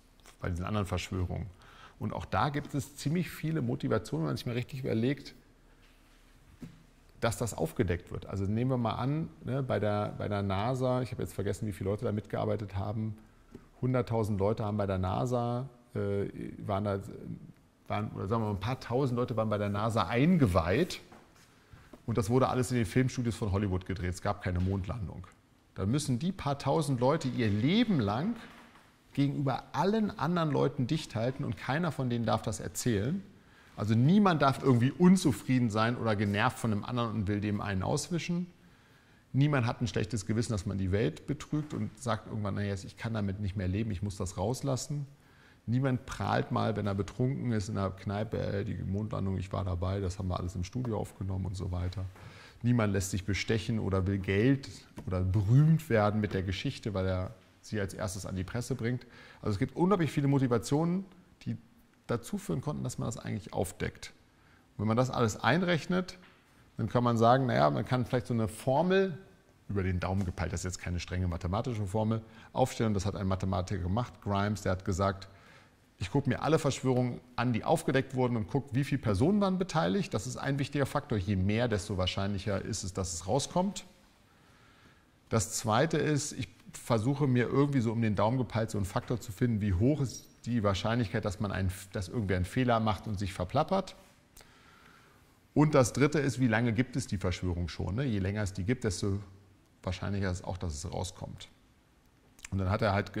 Und auch da gibt es ziemlich viele Motivationen, wenn man sich mal richtig überlegt, dass das aufgedeckt wird. Also nehmen wir mal an, ne, bei der NASA, ich habe jetzt vergessen, wie viele Leute da mitgearbeitet haben, 100.000 Leute haben bei der NASA, oder sagen wir mal, ein paar tausend Leute waren bei der NASA eingeweiht und das wurde alles in den Filmstudios von Hollywood gedreht. Es gab keine Mondlandung. Dann müssen die paar tausend Leute ihr Leben lang gegenüber allen anderen Leuten dicht halten und keiner von denen darf das erzählen. Also niemand darf irgendwie unzufrieden sein oder genervt von einem anderen und will dem einen auswischen. Niemand hat ein schlechtes Gewissen, dass man die Welt betrügt und sagt irgendwann, naja, ich kann damit nicht mehr leben, ich muss das rauslassen. Niemand prahlt mal, wenn er betrunken ist in der Kneipe, die Mondlandung, ich war dabei, das haben wir alles im Studio aufgenommen und so weiter. Niemand lässt sich bestechen oder will Geld oder berühmt werden mit der Geschichte, weil er sie als erstes an die Presse bringt. Also es gibt unglaublich viele Motivationen, die dazu führen konnten, dass man das eigentlich aufdeckt. Und wenn man das alles einrechnet, dann kann man sagen, naja, man kann vielleicht so eine Formel, über den Daumen gepeilt, das ist jetzt keine strenge mathematische Formel, aufstellen. Das hat ein Mathematiker gemacht, Grimes, der hat gesagt, ich gucke mir alle Verschwörungen an, die aufgedeckt wurden und gucke, wie viele Personen waren beteiligt. Das ist ein wichtiger Faktor. Je mehr, desto wahrscheinlicher ist es, dass es rauskommt. Das Zweite ist, ich versuche mir irgendwie so um den Daumen gepeilt so einen Faktor zu finden, wie hoch ist die Wahrscheinlichkeit, dass irgendwer einen Fehler macht und sich verplappert. Und das Dritte ist, wie lange gibt es die Verschwörung schon? Ne? Je länger es die gibt, desto wahrscheinlicher ist es auch, dass es rauskommt. Und dann hat er halt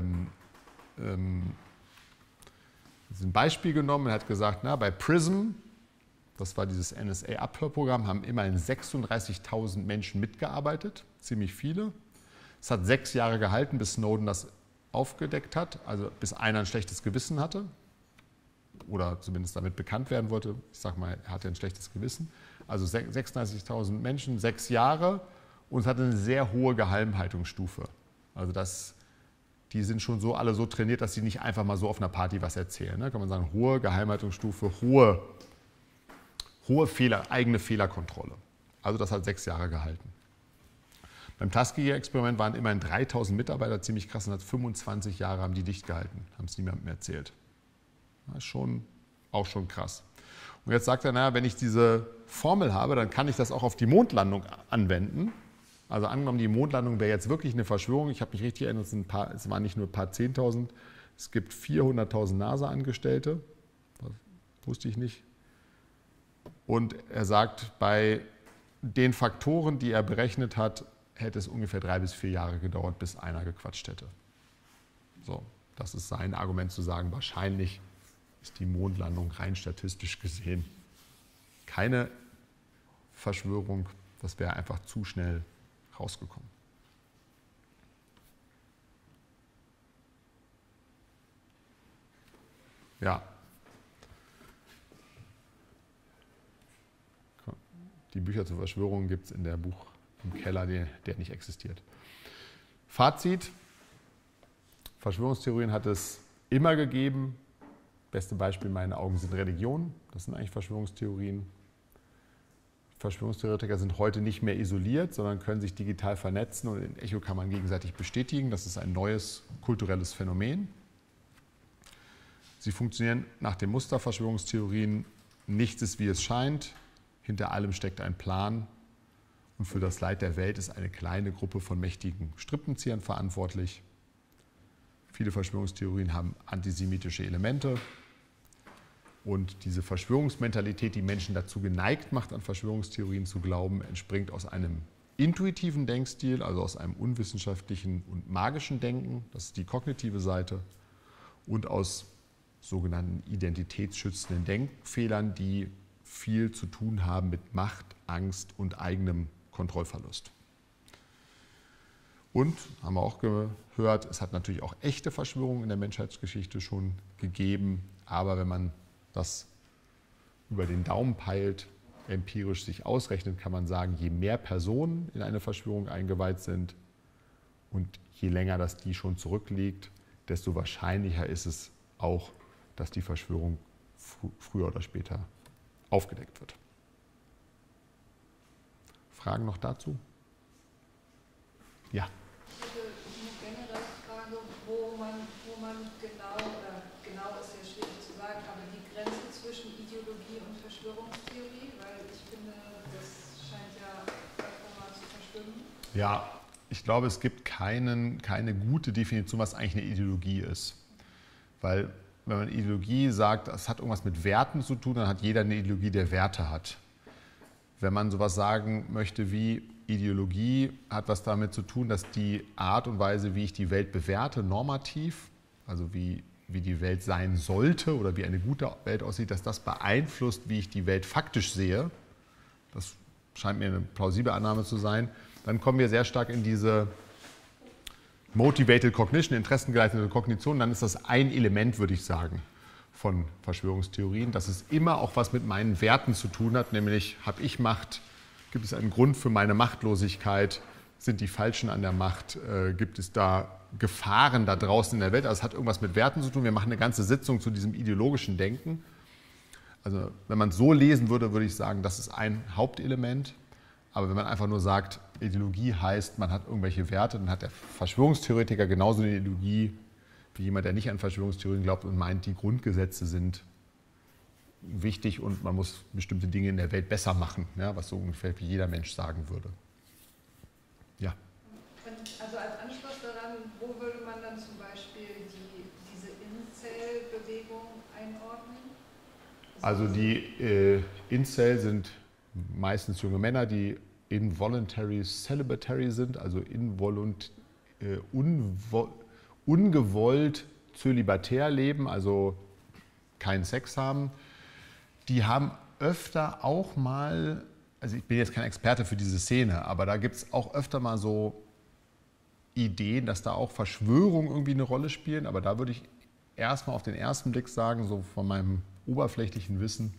ein Beispiel genommen und hat gesagt, na, bei PRISM, das war dieses NSA-Abhörprogramm, haben immerhin 36.000 Menschen mitgearbeitet, ziemlich viele. Es hat 6 Jahre gehalten, bis Snowden das aufgedeckt hat, also bis einer ein schlechtes Gewissen hatte oder zumindest damit bekannt werden wollte. Ich sage mal, er hatte ein schlechtes Gewissen. Also 36.000 Menschen, 6 Jahre und es hatte eine sehr hohe Geheimhaltungsstufe. Also die sind schon so alle so trainiert, dass sie nicht einfach mal so auf einer Party was erzählen. Ne? Kann man sagen, hohe Geheimhaltungsstufe, hohe eigene Fehlerkontrolle. Also das hat 6 Jahre gehalten. Beim Tuskegee-Experiment waren immerhin 3.000 Mitarbeiter, ziemlich krass, und hat 25 Jahre haben die dicht gehalten, haben es niemandem erzählt. Das ist auch schon krass. Und jetzt sagt er, naja, wenn ich diese Formel habe, dann kann ich das auch auf die Mondlandung anwenden. Also angenommen, die Mondlandung wäre jetzt wirklich eine Verschwörung. Ich habe mich richtig erinnert, es waren nicht nur ein paar 10.000, es gibt 400.000 NASA-Angestellte. Das wusste ich nicht. Und er sagt, bei den Faktoren, die er berechnet hat, hätte es ungefähr 3 bis 4 Jahre gedauert, bis einer gequatscht hätte. So, das ist sein Argument zu sagen, wahrscheinlich ist die Mondlandung rein statistisch gesehen keine Verschwörung, das wäre einfach zu schnell rausgekommen. Ja. Die Bücher zur Verschwörung gibt es in der Buch im Keller, der nicht existiert. Fazit: Verschwörungstheorien hat es immer gegeben. Beste Beispiel in meinen Augen sind Religionen. Das sind eigentlich Verschwörungstheorien. Verschwörungstheoretiker sind heute nicht mehr isoliert, sondern können sich digital vernetzen und in Echokammern gegenseitig bestätigen. Das ist ein neues kulturelles Phänomen. Sie funktionieren nach dem Muster Verschwörungstheorien. Nichts ist, wie es scheint. Hinter allem steckt ein Plan. Und für das Leid der Welt ist eine kleine Gruppe von mächtigen Strippenziehern verantwortlich. Viele Verschwörungstheorien haben antisemitische Elemente. Und diese Verschwörungsmentalität, die Menschen dazu geneigt macht, an Verschwörungstheorien zu glauben, entspringt aus einem intuitiven Denkstil, also aus einem unwissenschaftlichen und magischen Denken, das ist die kognitive Seite, und aus sogenannten identitätsschützenden Denkfehlern, die viel zu tun haben mit Macht, Angst und eigenem Kontrollverlust. Und, haben wir auch gehört, es hat natürlich auch echte Verschwörungen in der Menschheitsgeschichte schon gegeben, aber wenn man das über den Daumen peilt, empirisch sich ausrechnet, kann man sagen, je mehr Personen in eine Verschwörung eingeweiht sind und je länger das die schon zurückliegt, desto wahrscheinlicher ist es auch, dass die Verschwörung früher oder später aufgedeckt wird. Fragen noch dazu? Ja. Ich hätte eine generelle Frage, wo man genau, oder genau ist ja schwierig zu sagen, aber die Grenze zwischen Ideologie und Verschwörungstheorie, weil ich finde, das scheint ja öfter mal zu verschwimmen. Ja, ich glaube, es gibt keine gute Definition, was eigentlich eine Ideologie ist. Weil, wenn man Ideologie sagt, es hat irgendwas mit Werten zu tun, dann hat jeder eine Ideologie, der Werte hat. Wenn man sowas sagen möchte wie Ideologie hat was damit zu tun, dass die Art und Weise, wie ich die Welt bewerte, normativ, also wie die Welt sein sollte oder wie eine gute Welt aussieht, dass das beeinflusst, wie ich die Welt faktisch sehe. Das scheint mir eine plausible Annahme zu sein. Dann kommen wir sehr stark in diese Motivated Cognition, interessengeleitete Kognition. Dann ist das ein Element, würde ich sagen, von Verschwörungstheorien, dass es immer auch was mit meinen Werten zu tun hat, nämlich habe ich Macht, gibt es einen Grund für meine Machtlosigkeit, sind die Falschen an der Macht, gibt es da Gefahren da draußen in der Welt, also es hat irgendwas mit Werten zu tun. Wir machen eine ganze Sitzung zu diesem ideologischen Denken. Also wenn man es so lesen würde, würde ich sagen, das ist ein Hauptelement. Aber wenn man einfach nur sagt, Ideologie heißt, man hat irgendwelche Werte, dann hat der Verschwörungstheoretiker genauso eine Ideologie wie jemand, der nicht an Verschwörungstheorien glaubt und meint, die Grundgesetze sind wichtig und man muss bestimmte Dinge in der Welt besser machen, ja, was so ungefähr wie jeder Mensch sagen würde. Ja. Also als Anschluss daran, wo würde man dann zum Beispiel diese Incel-Bewegung einordnen? Also die Incel sind meistens junge Männer, die involuntary celibatory sind, also ungewollt zölibatär leben, also keinen Sex haben. Die haben öfter auch mal, also ich bin jetzt kein Experte für diese Szene, aber da gibt es auch öfter mal so Ideen, dass da auch Verschwörungen irgendwie eine Rolle spielen, aber da würde ich erstmal auf den ersten Blick sagen, so von meinem oberflächlichen Wissen,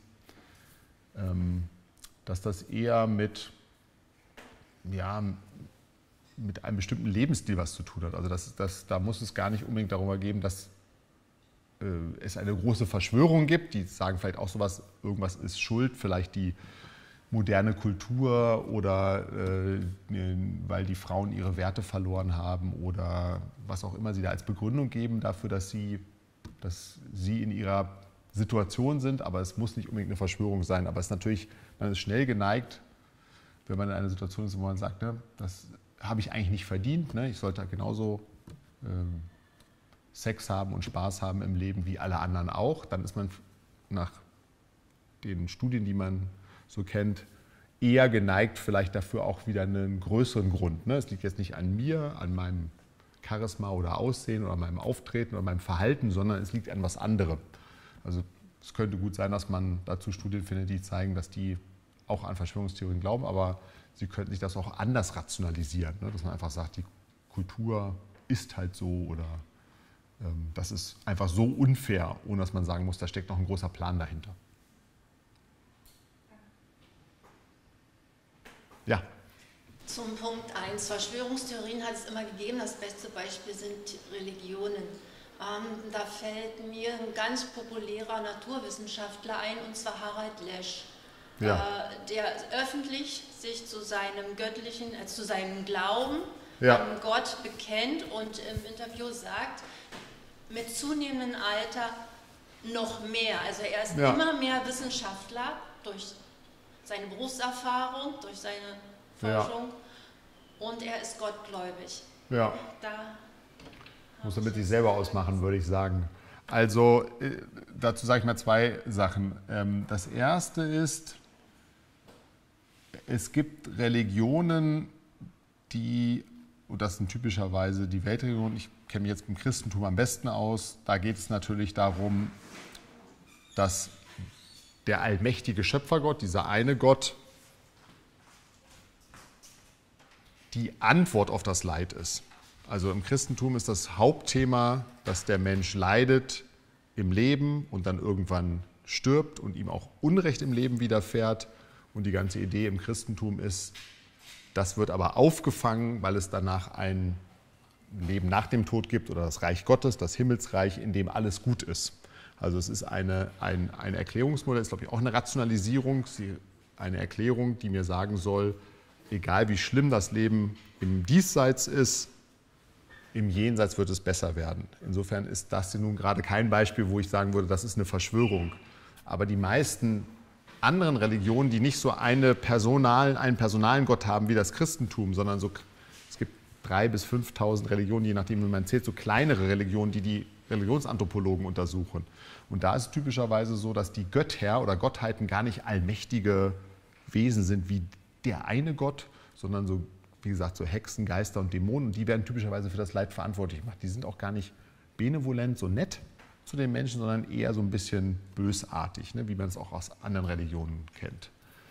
dass das eher mit einem bestimmten Lebensstil was zu tun hat. Also da muss es gar nicht unbedingt darum gehen, dass es eine große Verschwörung gibt, die sagen vielleicht auch sowas, irgendwas ist schuld, vielleicht die moderne Kultur oder weil die Frauen ihre Werte verloren haben oder was auch immer sie da als Begründung geben dafür, dass sie in ihrer Situation sind, aber es muss nicht unbedingt eine Verschwörung sein. Aber es ist natürlich, man ist schnell geneigt, wenn man in einer Situation ist, wo man sagt, ne, das habe ich eigentlich nicht verdient, ne, ich sollte genauso Sex haben und Spaß haben im Leben wie alle anderen auch, dann ist man nach den Studien, die man so kennt, eher geneigt, vielleicht dafür auch wieder einen größeren Grund. Ne? Es liegt jetzt nicht an mir, an meinem Charisma oder Aussehen oder meinem Auftreten oder meinem Verhalten, sondern es liegt an was anderem. Also es könnte gut sein, dass man dazu Studien findet, die zeigen, dass die auch an Verschwörungstheorien glauben, aber sie könnten sich das auch anders rationalisieren. Ne? Dass man einfach sagt, die Kultur ist halt so oder das ist einfach so unfair, ohne dass man sagen muss, da steckt noch ein großer Plan dahinter. Ja. Zum Punkt 1. Verschwörungstheorien hat es immer gegeben. Das beste Beispiel sind Religionen. Da fällt mir ein ganz populärer Naturwissenschaftler ein, und zwar Harald Lesch, ja. Der öffentlich sich zu seinem göttlichen, zu seinem Glauben an Gott bekennt und im Interview sagt, mit zunehmendem Alter noch mehr. Also er ist immer mehr Wissenschaftler durch seine Berufserfahrung, durch seine Forschung und er ist gottgläubig. Ja. Muss er mit sich selber ausmachen, würde ich sagen. Also dazu sage ich mal zwei Sachen. Das erste ist, es gibt Religionen, und das sind typischerweise die Weltreligionen, ich kenne mich jetzt im Christentum am besten aus, da geht es natürlich darum, dass der allmächtige Schöpfergott, dieser eine Gott, die Antwort auf das Leid ist. Also im Christentum ist das Hauptthema, dass der Mensch leidet im Leben und dann irgendwann stirbt und ihm auch Unrecht im Leben widerfährt. Und die ganze Idee im Christentum ist, das wird aber aufgefangen, weil es danach ein Leben nach dem Tod gibt oder das Reich Gottes, das Himmelsreich, in dem alles gut ist. Also es ist ein Erklärungsmodell, ist glaube ich auch eine Rationalisierung, eine Erklärung, die mir sagen soll, egal wie schlimm das Leben im Diesseits ist, im Jenseits wird es besser werden. Insofern ist das nun gerade kein Beispiel, wo ich sagen würde, das ist eine Verschwörung. Aber die meisten anderen Religionen, die nicht so einen personalen Gott haben wie das Christentum, sondern es gibt 3.000 bis 5.000 Religionen, je nachdem, wie man zählt, so kleinere Religionen, die Religionsanthropologen untersuchen. Und da ist es typischerweise so, dass die Götter oder Gottheiten gar nicht allmächtige Wesen sind wie der eine Gott, sondern so, wie gesagt, so Hexen, Geister und Dämonen. Und die werden typischerweise für das Leid verantwortlich gemacht. Die sind auch gar nicht benevolent, so nett zu den Menschen, sondern eher so ein bisschen bösartig, ne, wie man es auch aus anderen Religionen kennt.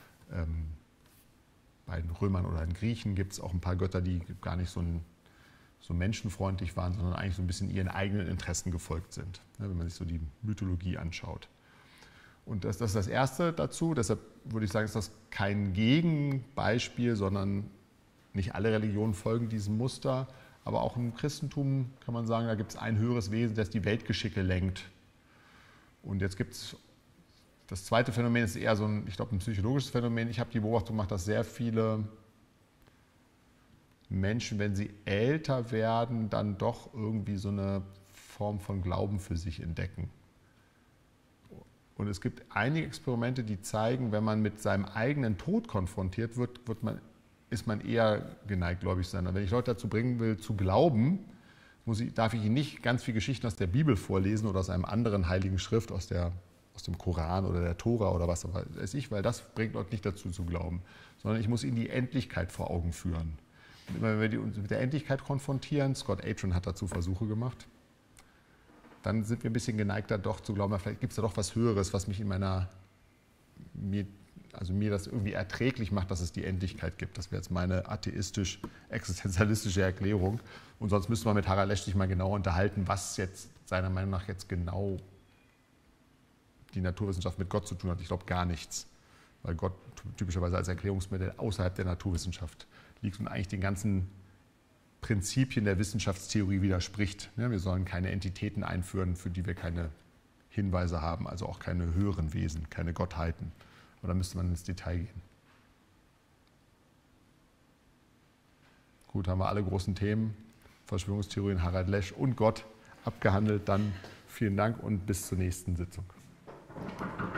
Bei den Römern oder den Griechen gibt es auch ein paar Götter, die gar nicht so menschenfreundlich waren, sondern eigentlich so ein bisschen ihren eigenen Interessen gefolgt sind, ne, wenn man sich so die Mythologie anschaut. Und das ist das Erste dazu. Deshalb würde ich sagen, ist das kein Gegenbeispiel, sondern nicht alle Religionen folgen diesem Muster. Aber auch im Christentum kann man sagen, da gibt es ein höheres Wesen, das die Weltgeschicke lenkt. Und jetzt gibt es das zweite Phänomen, ist eher so ein psychologisches Phänomen. Ich habe die Beobachtung gemacht, dass sehr viele Menschen, wenn sie älter werden, dann doch irgendwie so eine Form von Glauben für sich entdecken. Und es gibt einige Experimente, die zeigen, wenn man mit seinem eigenen Tod konfrontiert wird, ist man eher geneigt, gläubig zu sein. Und wenn ich Leute dazu bringen will, zu glauben, darf ich ihnen nicht ganz viele Geschichten aus der Bibel vorlesen oder aus einem anderen heiligen Schrift, aus dem Koran oder der Tora oder was weiß ich, weil das bringt Leute nicht dazu zu glauben, sondern ich muss ihnen die Endlichkeit vor Augen führen. Und immer wenn wir uns mit der Endlichkeit konfrontieren, Scott Atran hat dazu Versuche gemacht, dann sind wir ein bisschen geneigter, doch zu glauben, vielleicht gibt es da doch was Höheres, was mich mir das irgendwie erträglich macht, dass es die Endlichkeit gibt. Das wäre jetzt meine atheistisch-existenzialistische Erklärung. Und sonst müsste man mit Harald Lesch sich mal genau unterhalten, was jetzt seiner Meinung nach jetzt genau die Naturwissenschaft mit Gott zu tun hat. Ich glaube gar nichts, weil Gott typischerweise als Erklärungsmittel außerhalb der Naturwissenschaft liegt und eigentlich den ganzen Prinzipien der Wissenschaftstheorie widerspricht. Wir sollen keine Entitäten einführen, für die wir keine Hinweise haben, also auch keine höheren Wesen, keine Gottheiten. Aber da müsste man ins Detail gehen. Gut, haben wir alle großen Themen, Verschwörungstheorien, Harald Lesch und Gott abgehandelt. Dann vielen Dank und bis zur nächsten Sitzung.